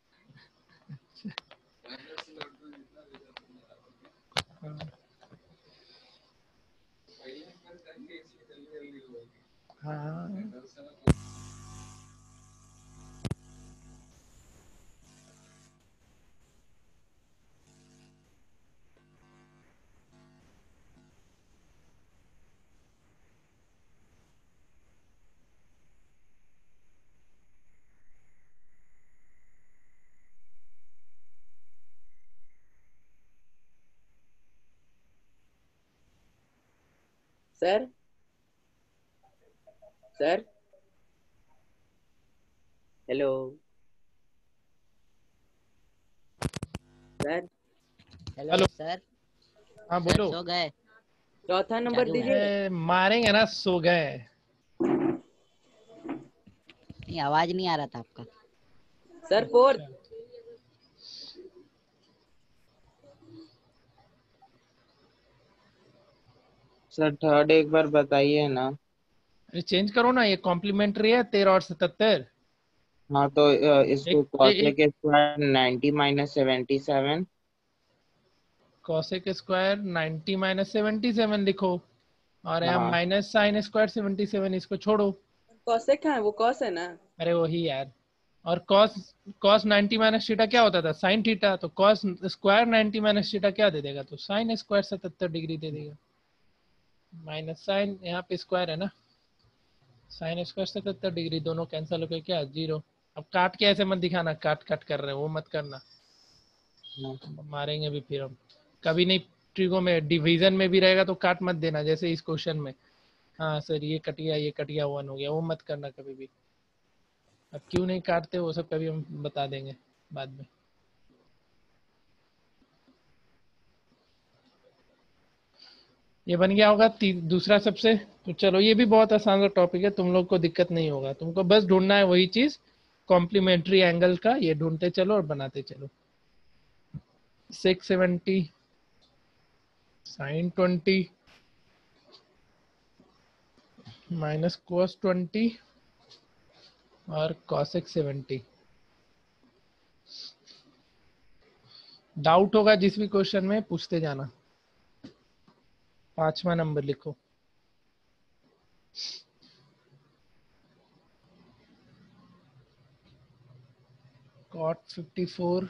हाँ, sir sir hello sir. Hello sir. हाँ सर बोलो। सो गए? चौथा नंबर चालू है। दीजिए। मारेंगे ना, सो गए। नहीं, आवाज नहीं आ रहा था आपका। सर 4। सर थर्ड एक बार बताइए ना। अरे चेंज करो ना, ये कॉम्प्लीमेंट्री है 13 और 77। हाँ तो इसको एक cosec square 90 minus 77। cosec square 90 minus 77 लिखो, और यहाँ हाँ माइनस साइन स्क्वायर 77, इसको छोड़ो। कॉसेक कहाँ है, वो कॉस है ना। अरे वही यार। और cos cos 90 माइनस थीटा क्या होता था, साइन थीटा, तो cos स्क्वायर 90 माइनस थीटा क्या दे देगा, तो साइन स्क्वायर 77 डिग्री दे देगा। माइनस साइन, यहाँ पे स्क्वायर है ना, साइन स्क्वायर 77 डिग्री, दोनों कैंसिल होकर क्या 0। अब काट के ऐसे मत दिखाना, काट काट कर रहे हो वो मत करना, मारेंगे भी फिर हम। कभी नहीं, ट्रिगो में डिवीजन में भी रहेगा तो काट मत देना, जैसे इस क्वेश्चन में। हाँ सर ये कटिया 1 हो गया, वो मत करना कभी भी। अब क्यों नहीं काटते वो सब कभी हम बता देंगे बाद में। ये बन गया होगा दूसरा सबसे। तो चलो, ये भी बहुत आसान सा टॉपिक है, तुम लोग को दिक्कत नहीं होगा। तुमको बस ढूंढना है वही चीज, कॉम्प्लीमेंट्री एंगल का, ये ढूंढते चलो और बनाते चलो। 670 sin 20 माइनस cos 20 और cosec 70। डाउट होगा जिस भी क्वेश्चन में पूछते जाना। 5वां नंबर लिखो। cot 54।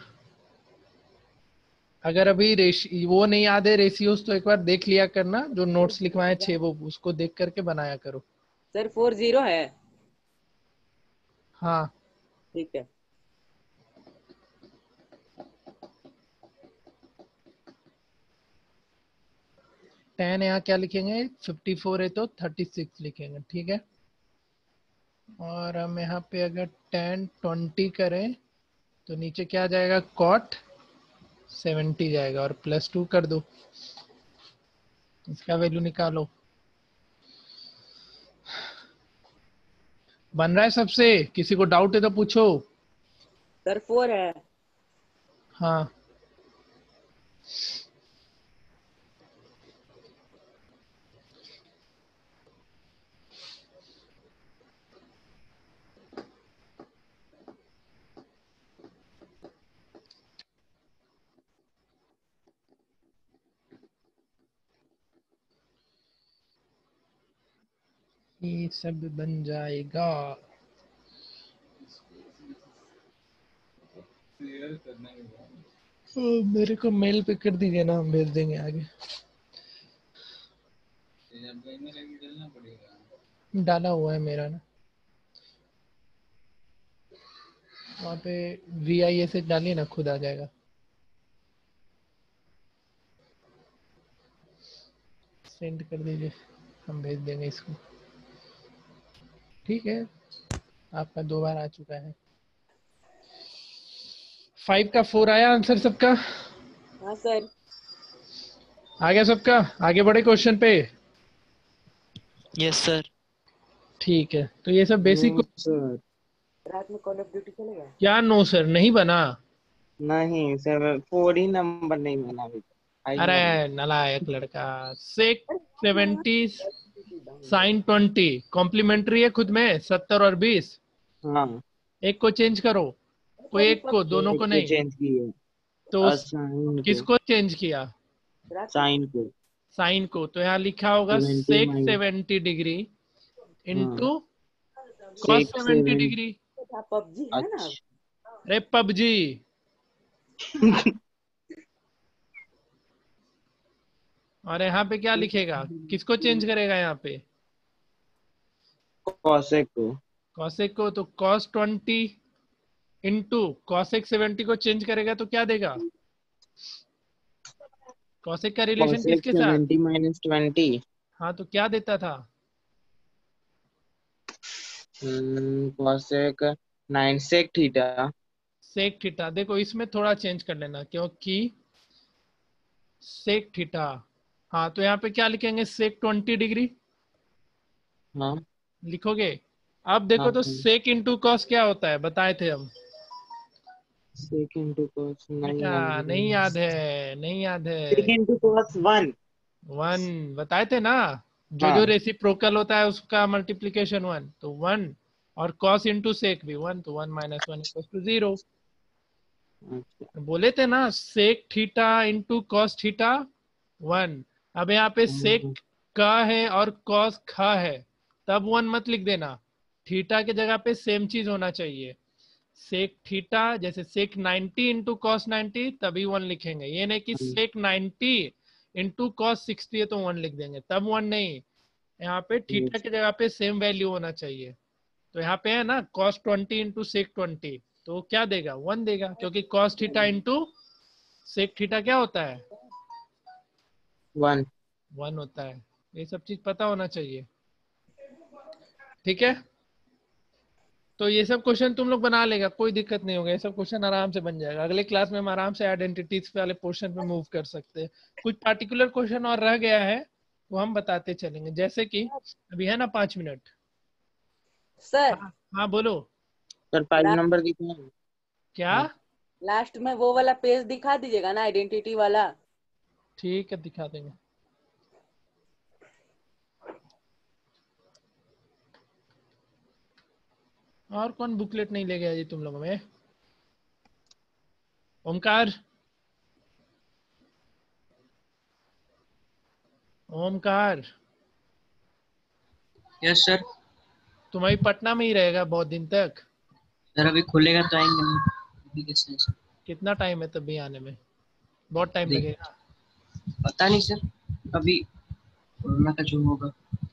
अगर अभी वो नहीं याद है रेशियोज तो एक बार देख लिया करना, जो नोट्स लिखवाए 6 वो उसको देख करके बनाया करो। सर 40 है। हाँ ठीक है। tan यहाँ क्या लिखेंगे, 54 है तो 36 लिखेंगे, ठीक है। और हम यहाँ पे अगर tan 20 करें तो नीचे क्या आ जाएगा, cot 70 जाएगा और +2 कर दो, इसका वैल्यू निकालो। बन रहा है सबसे? किसी को डाउट है तो पूछो। सर 4 है। हाँ ये सब बन जाएगा। क्लियर करना ही होगा। मेरे को मेल पे कर दीजिए ना, हम भेज देंगे आगे। ये आपका ईमेल आईडी डालना पड़ेगा। डाला हुआ है मेरा ना, वहाँ पे VIS डालिए ना, खुद आ जाएगा। सेंड कर दीजिए, हम भेज देंगे इसको। ठीक है, आपका 2 बार आ चुका है। 5 का 4 आया आंसर सबका? हाँ सर। आ गया सबका? आगे बढ़े क्वेश्चन पे। Yes sir. ठीक है, तो ये सब बेसिक। No sir. रात में कॉल ऑफ ड्यूटी चलेगा? क्या नो सर, नहीं बना? नहीं सर, 4 ही नंबर नहीं बना अभी तक। अरे नालायक लड़का। sec 70 sin 20 कॉम्प्लीमेंट्री है खुद में, 70 और 20। हाँ, एक को चेंज करो, कोई एक को, दोनों को नहीं। चेंज किए। तो साइन को, किसको चेंज किया? साइन को। साइन को। तो यहाँ लिखा होगा 70 sec minus, 70 degree into cos sec 70 7। Degree. PUBG है ना? अच्छा। अरे पबजी। और यहाँ पे क्या लिखेगा, किसको चेंज करेगा यहाँ पे? कॉसेक को। cosec को। तो cos 20 इंटू cosec 70 को चेंज करेगा तो क्या देगा? cosec का रिलेशन कॉसेक किसके साथ? 70 माइनस 20। हाँ तो क्या देता था? Cosec 9 sec theta. sec theta. देखो इसमें थोड़ा चेंज कर लेना, क्योंकि sec थीटा। हाँ तो यहाँ पे क्या लिखेंगे, sec 20 डिग्री हाँ लिखोगे। अब देखो हाँ, तो sec इंटू cos क्या होता है, बताए थे हम। सेक इंटू कॉस नहीं बेटा याद नहीं है। याद है, नहीं याद सेक है। Into cos 1। 1 बताए थे ना, जो हाँ, रेसिप्रोकल होता है उसका मल्टीप्लीकेशन 1, तो 1। और cos इंटू sec भी 1, तो 1 माइनस 1 इक्वल टू 0। अच्छा। बोले थे ना sec theta into cos theta 1। अब यहाँ पे sec का है और cos खा है, तब 1 मत लिख देना, थीटा के जगह पे सेम चीज होना चाहिए। sec थीटा जैसे sec 90 इंटू cos 90 तभी 1 लिखेंगे, ये नहीं कि sec 90 इंटू cos 60 है तो 1 लिख देंगे, तब 1 नहीं। यहाँ पे थीटा की जगह पे सेम वैल्यू होना चाहिए। तो यहाँ पे है ना cos 20 इंटू sec 20, तो क्या देगा, 1 देगा, क्योंकि cos theta into sec theta क्या होता है, 1। 1 होता है। ये सब चीज पता होना चाहिए, ठीक है। तो ये सब क्वेश्चन तुम लोग बना लेगा, कोई दिक्कत नहीं होगा, ये सब क्वेश्चन आराम से बन जाएगा। अगले क्लास में हम आराम से आइडेंटिटीज वाले पोर्शन पे मूव कर सकते हैं। कुछ पार्टिकुलर क्वेश्चन और रह गया है वो हम बताते चलेंगे, जैसे कि अभी है ना 5 मिनट। सर हाँ बोलो। सर 5 नंबर दिखाएं। क्या? लास्ट में वो वाला पेज दिखा दीजिएगा ना, आइडेंटिटी वाला। ठीक है दिखा देंगे। और कौन बुकलेट नहीं ले गया जी तुम लोगों में? Omkar, Omkar yes sir. तुम्हारी पटना में ही रहेगा बहुत दिन तक? सर अभी खुलेगा तो आएंगे नहीं, अभी कैसे है सर? कितना टाइम है तब भी आने में? बहुत टाइम देख लगेगा। पता नहीं सर, अभी कोरोना का जो होगा।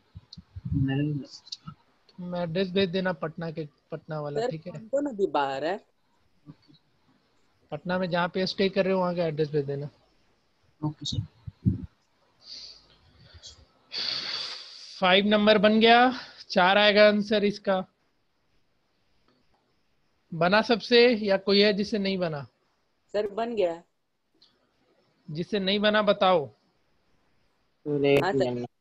मैं एड्रेस भेज देना पटना के, पटना वाला, सर ठीक है? कौन कौन अभी बाहर है? पटना में जहाँ पे स्टे कर रहे हो वहाँ का एड्रेस भेज देना। Okay sir. 5 नंबर बन गया, 4 आएगा आंसर इसका। बना सबसे या कोई है जिसे नहीं बना? सर बन गया। जिसे नहीं बना बताओ। वेट हाँ सर। मिनट।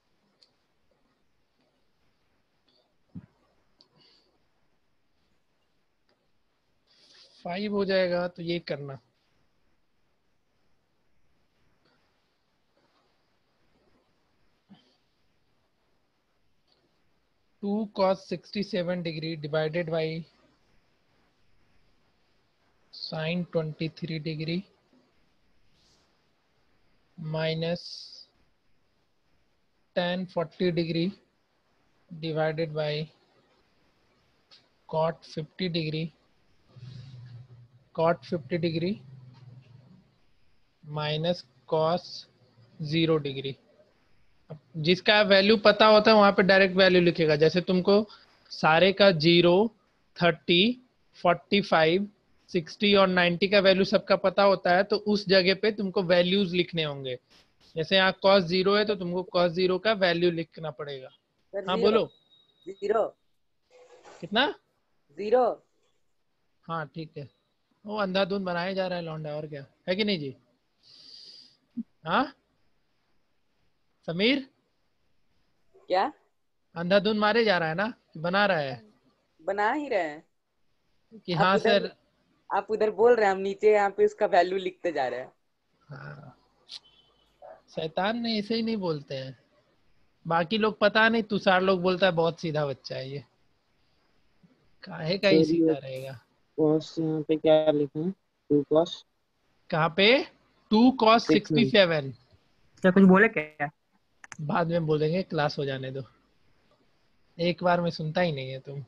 5 हो जाएगा तो ये करना। Two cos 67 degree divided by sin 23 degree minus tan 40 degree divided by cot 50 degree, cot 50 degree minus cos 0 degree. जिसका वैल्यू पता होता है वहां पे डायरेक्ट वैल्यू लिखेगा। जैसे तुमको सारे का 0, 30, 45, 60 और 90 का वैल्यू सबका पता होता है, तो उस जगह पे तुमको वैल्यूज लिखने होंगे। जैसे यहाँ cos 0 है तो तुमको cos 0 का वैल्यू लिखना पड़ेगा। सर हाँ 0 बोलो। 0 कितना? 0। हाँ ठीक है। वो अंधाधुंध बनाया जा रहा है लौंडा, और क्या है कि नहीं जी? हाँ समीर, क्या? अंधाधुंध मारे जा रहा है ना कि बना रहा है? बना ही रहे हैं। कि आप हाँ उधर सर। आप उधर बोल रहे हैं, हम नीचे यहाँ पे उसका वैल्यू लिखते जा रहे हैं। हाँ, शैतान ने ऐसे ही नहीं बोलते हैं। बाकी लोग पता नहीं, तुषार लोग बोलता है बहुत सीधा बच्चा है ये। काहे का ही सीधा रहेगा? कॉस यहाँ पे क्या लिखा है? 2 cos कहाँ पे? 2 cos 690। 67। क्या कुछ बोले क्या? बाद में बोलेंगे, क्लास हो जाने दो। एक बार में सुनता ही नहीं है तुम।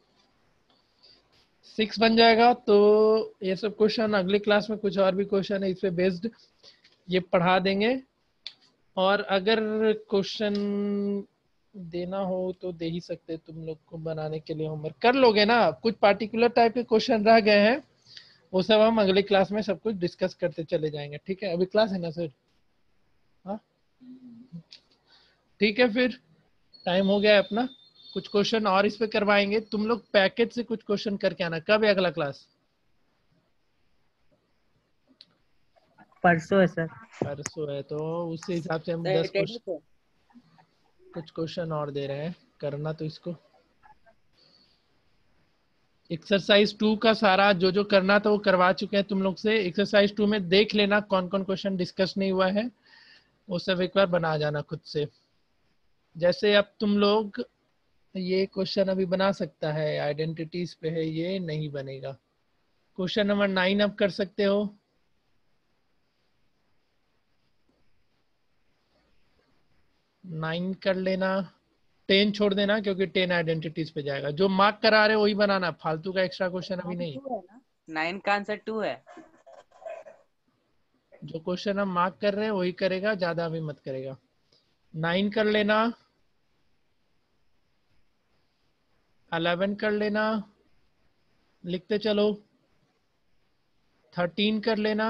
6 बन जाएगा। तो ये सब क्वेश्चन अगली क्लास में, कुछ और भी क्वेश्चन है इस पे बेस्ड, ये पढ़ा देंगे। और अगर क्वेश्चन देना हो तो दे ही सकते तुम लोग को, बनाने के लिए होमवर्क कर लोगे ना। कुछ पार्टिकुलर टाइप के क्वेश्चन रह गए हैं, वो सब हम अगली क्लास में सब कुछ डिस्कस करते चले जाएंगे, ठीक है? अभी क्लास है ना सर? हाँ ठीक है, फिर टाइम हो गया है अपना। कुछ क्वेश्चन और इस पे करवाएंगे। तुम लोग पैकेज से कुछ क्वेश्चन करके आना। कब है अगला क्लास? परसों है सर। परसों है, तो उस हिसाब से हम 10 सैटरडे क्वेश्चन, को। कुछ क्वेश्चन और दे रहे हैं करना। तो इसको एक्सरसाइज 2 का सारा जो जो करना था वो करवा चुके हैं तुम लोग से। एक्सरसाइज 2 में देख लेना कौन कौन क्वेश्चन डिस्कस नहीं हुआ है, वो सब एक बार बना जाना खुद से। जैसे अब तुम लोग ये क्वेश्चन अभी बना सकता है, आइडेंटिटीज पे है, ये नहीं बनेगा। क्वेश्चन नंबर 9 अब कर सकते हो। 9 कर लेना। 10 छोड़ देना क्योंकि 10 आइडेंटिटीज पे जाएगा। जो मार्क करा रहे हो वही बनाना, फालतू का एक्स्ट्रा क्वेश्चन अभी नहीं। 2 है ना? 9 का आंसर 2 है। जो क्वेश्चन हम मार्क कर रहे हैं वही करेगा, ज्यादा अभी मत करेगा। 9 कर लेना, 11 कर लेना, लिखते चलो। 13 कर लेना,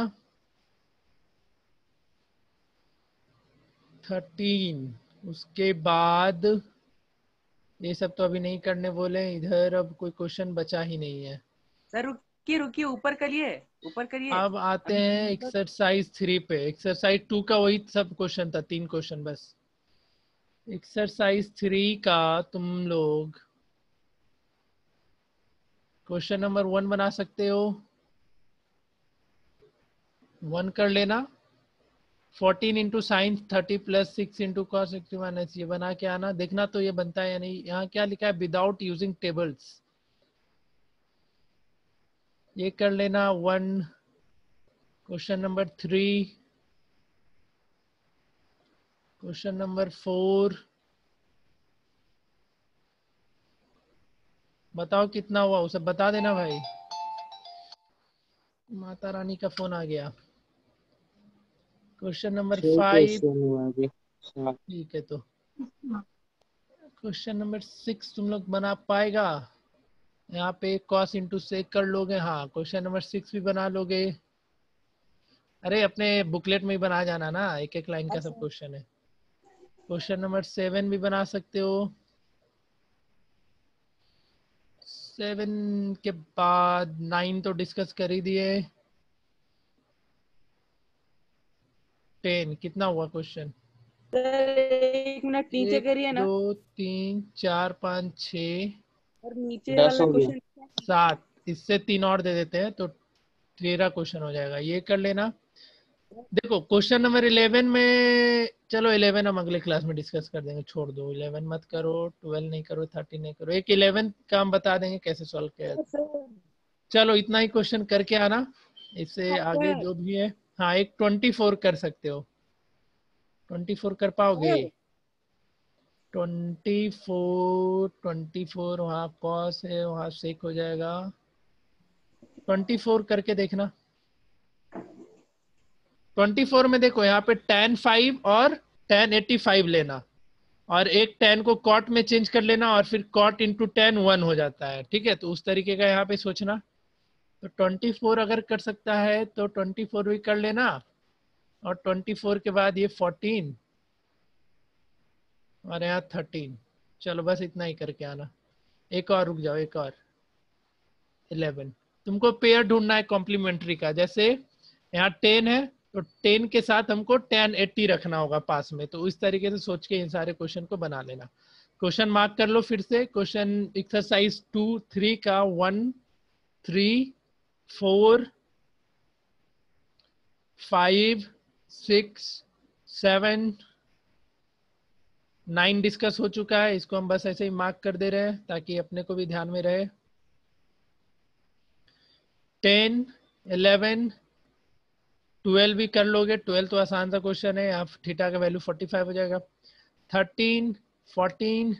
13। उसके बाद ये सब तो अभी नहीं करने बोले। इधर अब कोई क्वेश्चन बचा ही नहीं है। सर रुकिए रुकिए, ऊपर करिए, ऊपर करिए। अब आते हैं एक्सरसाइज 3 पे। एक्सरसाइज 2 का वही सब क्वेश्चन था, 3 क्वेश्चन बस। एक्सरसाइज 3 का तुम लोग क्वेश्चन नंबर 1 बना सकते हो। 1 कर लेना। 14 into sine 30 plus 6 into cos 60 minus, ये बना के आना। देखना तो ये बनता है या नहीं। यहाँ क्या लिखा है? Without using tables. ये कर लेना 1। क्वेश्चन नंबर 3, क्वेश्चन नंबर 4, बताओ कितना हुआ, उसे बता देना भाई। माता रानी का फोन आ गया। क्वेश्चन नंबर 6 5, क्वेश्चन हुआ अभी। 7। ठीक है। तो क्वेश्चन नंबर 6 तुम लोग बना पाएगा? यहाँ पे कॉस इंटू सेक कर लोगे? हाँ, क्वेश्चन नंबर 6 भी बना लोगे। अरे अपने बुकलेट में ही बना जाना ना, एक एक लाइन का सब क्वेश्चन है। क्वेश्चन नंबर 7 भी बना सकते हो। 7 के बाद 9 तो डिस्कस कर ही दिए। 10 कितना हुआ क्वेश्चन? सर 1 मिनट नीचे 1 करिए ना, 2 3 4 5 6 और नीचे 10 वाला हो गया। क्वेश्चन 7, इससे 3 और दे देते हैं तो 13 क्वेश्चन हो जाएगा। ये कर लेना। देखो क्वेश्चन नंबर 11 में, चलो 11 हम अगले क्लास में डिस्कस कर देंगे, छोड़ दो। 11 मत करो, 12 नहीं करो, 13 नहीं करो, एक 11 का हम बता देंगे कैसे सॉल्व किया। चलो इतना ही क्वेश्चन करके आना, इससे आगे जो भी है। हाँ, एक 24 कर सकते हो। 24 कर पाओगे? 24 वहाँ कॉस है, वहाँ सेक हो जाएगा। 24 करके देखना। 24 में देखो यहाँ पे tan 5 और tan 85 लेना, और एक tan को cot में चेंज कर लेना, और फिर cot इंटू tan 1 हो जाता है। ठीक है, तो उस तरीके का यहाँ पे सोचना। तो 24 अगर कर सकता है तो 24 भी कर लेना, और 24 के बाद ये 14 और यहाँ 13। चलो बस इतना ही करके आना। एक और रुक जाओ, एक और 11। तुमको पेयर ढूंढना है कॉम्प्लीमेंट्री का। जैसे यहाँ 10 है तो 10 के साथ हमको tan 80 रखना होगा पास में। तो इस तरीके से सोच के इन सारे क्वेश्चन को बना लेना। क्वेश्चन मार्क कर लो फिर से। क्वेश्चन एक्सरसाइज 2 3 का 1 3 4 5 6 7 9 डिस्कस हो चुका है। इसको हम बस ऐसे ही मार्क कर दे रहे हैं ताकि अपने को भी ध्यान में रहे। 10 11 12 भी कर लोगे। 12 तो आसान सा क्वेश्चन है, यहाँ थीटा का वैल्यू 45 हो जाएगा। 13 14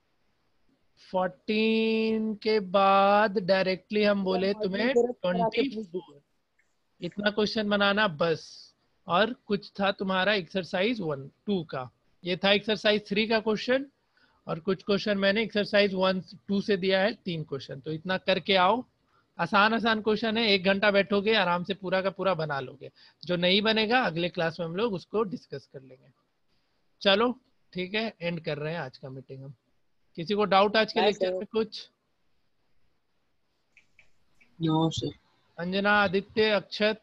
14 के बाद डायरेक्टली हम बोले तुम्हें 24। इतना क्वेश्चन बनाना बस। और कुछ था तुम्हारा एक्सरसाइज 1 2 का, ये था एक्सरसाइज 3 का क्वेश्चन, और कुछ क्वेश्चन मैंने एक्सरसाइज 1 2 से दिया है, 3 क्वेश्चन। तो इतना करके आओ। आसान आसान क्वेश्चन है, 1 घंटा बैठोगे आराम से पूरा का पूरा बना लोगे। जो नहीं बनेगा अगले क्लास में हम लोग उसको डिस्कस कर लेंगे। चलो ठीक है, एंड कर रहे हैं आज का मीटिंग हम। किसी को डाउट आज के लेक्चर में कुछ? No sir. अंजना, आदित्य, अक्षत?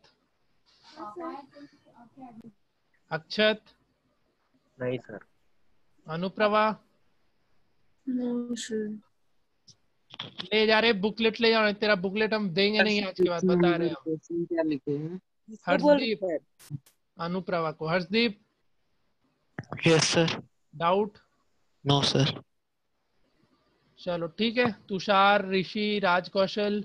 अक्षत? नहीं सर। अनुप्रभा? No sir. ले जा रहे बुकलेट, ले जाओ। तेरा बुकलेट हम देंगे नहीं आज के बाद, बता रहे हैं हम। क्वेश्चन क्या लिखे हैं? हर्षदीप, अनुप्रभा को। Harshdeep? Yes sir. Doubt? No sir. चलो ठीक है। तुषार, ऋषि, राज कौशल?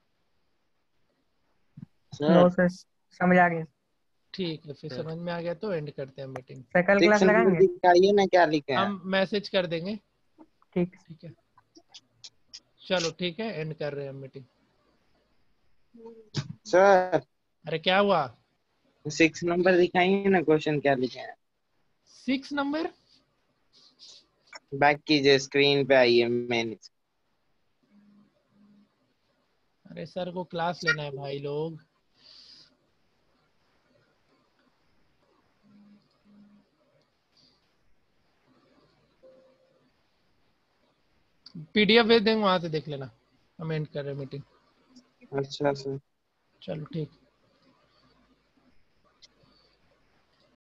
नो सर, समझ आ गया। ठीक है, फिर समझ में आ गया तो एंड करते हैं मीटिंग। सर कल क्लास लगाएंगे? दिखाइए ना क्या लिखे हैं। हम मैसेज कर देंगे। ठीक ठीक है, चलो ठीक है, एंड कर रहे हैं मीटिंग। सर अरे क्या हुआ? 6 नंबर दिखाइए ना, क्वेश्चन क्या लिखे हैं। 6 नंबर? बैक कीजिए, स्क्रीन पे आइए मेन। अरे सर को क्लास लेना है भाई लोग। पीडीएफ भेज देंगे, वहां से देख लेना। हम एंड कर रहे हैं मीटिंग। अच्छा सर। चलो ठीक।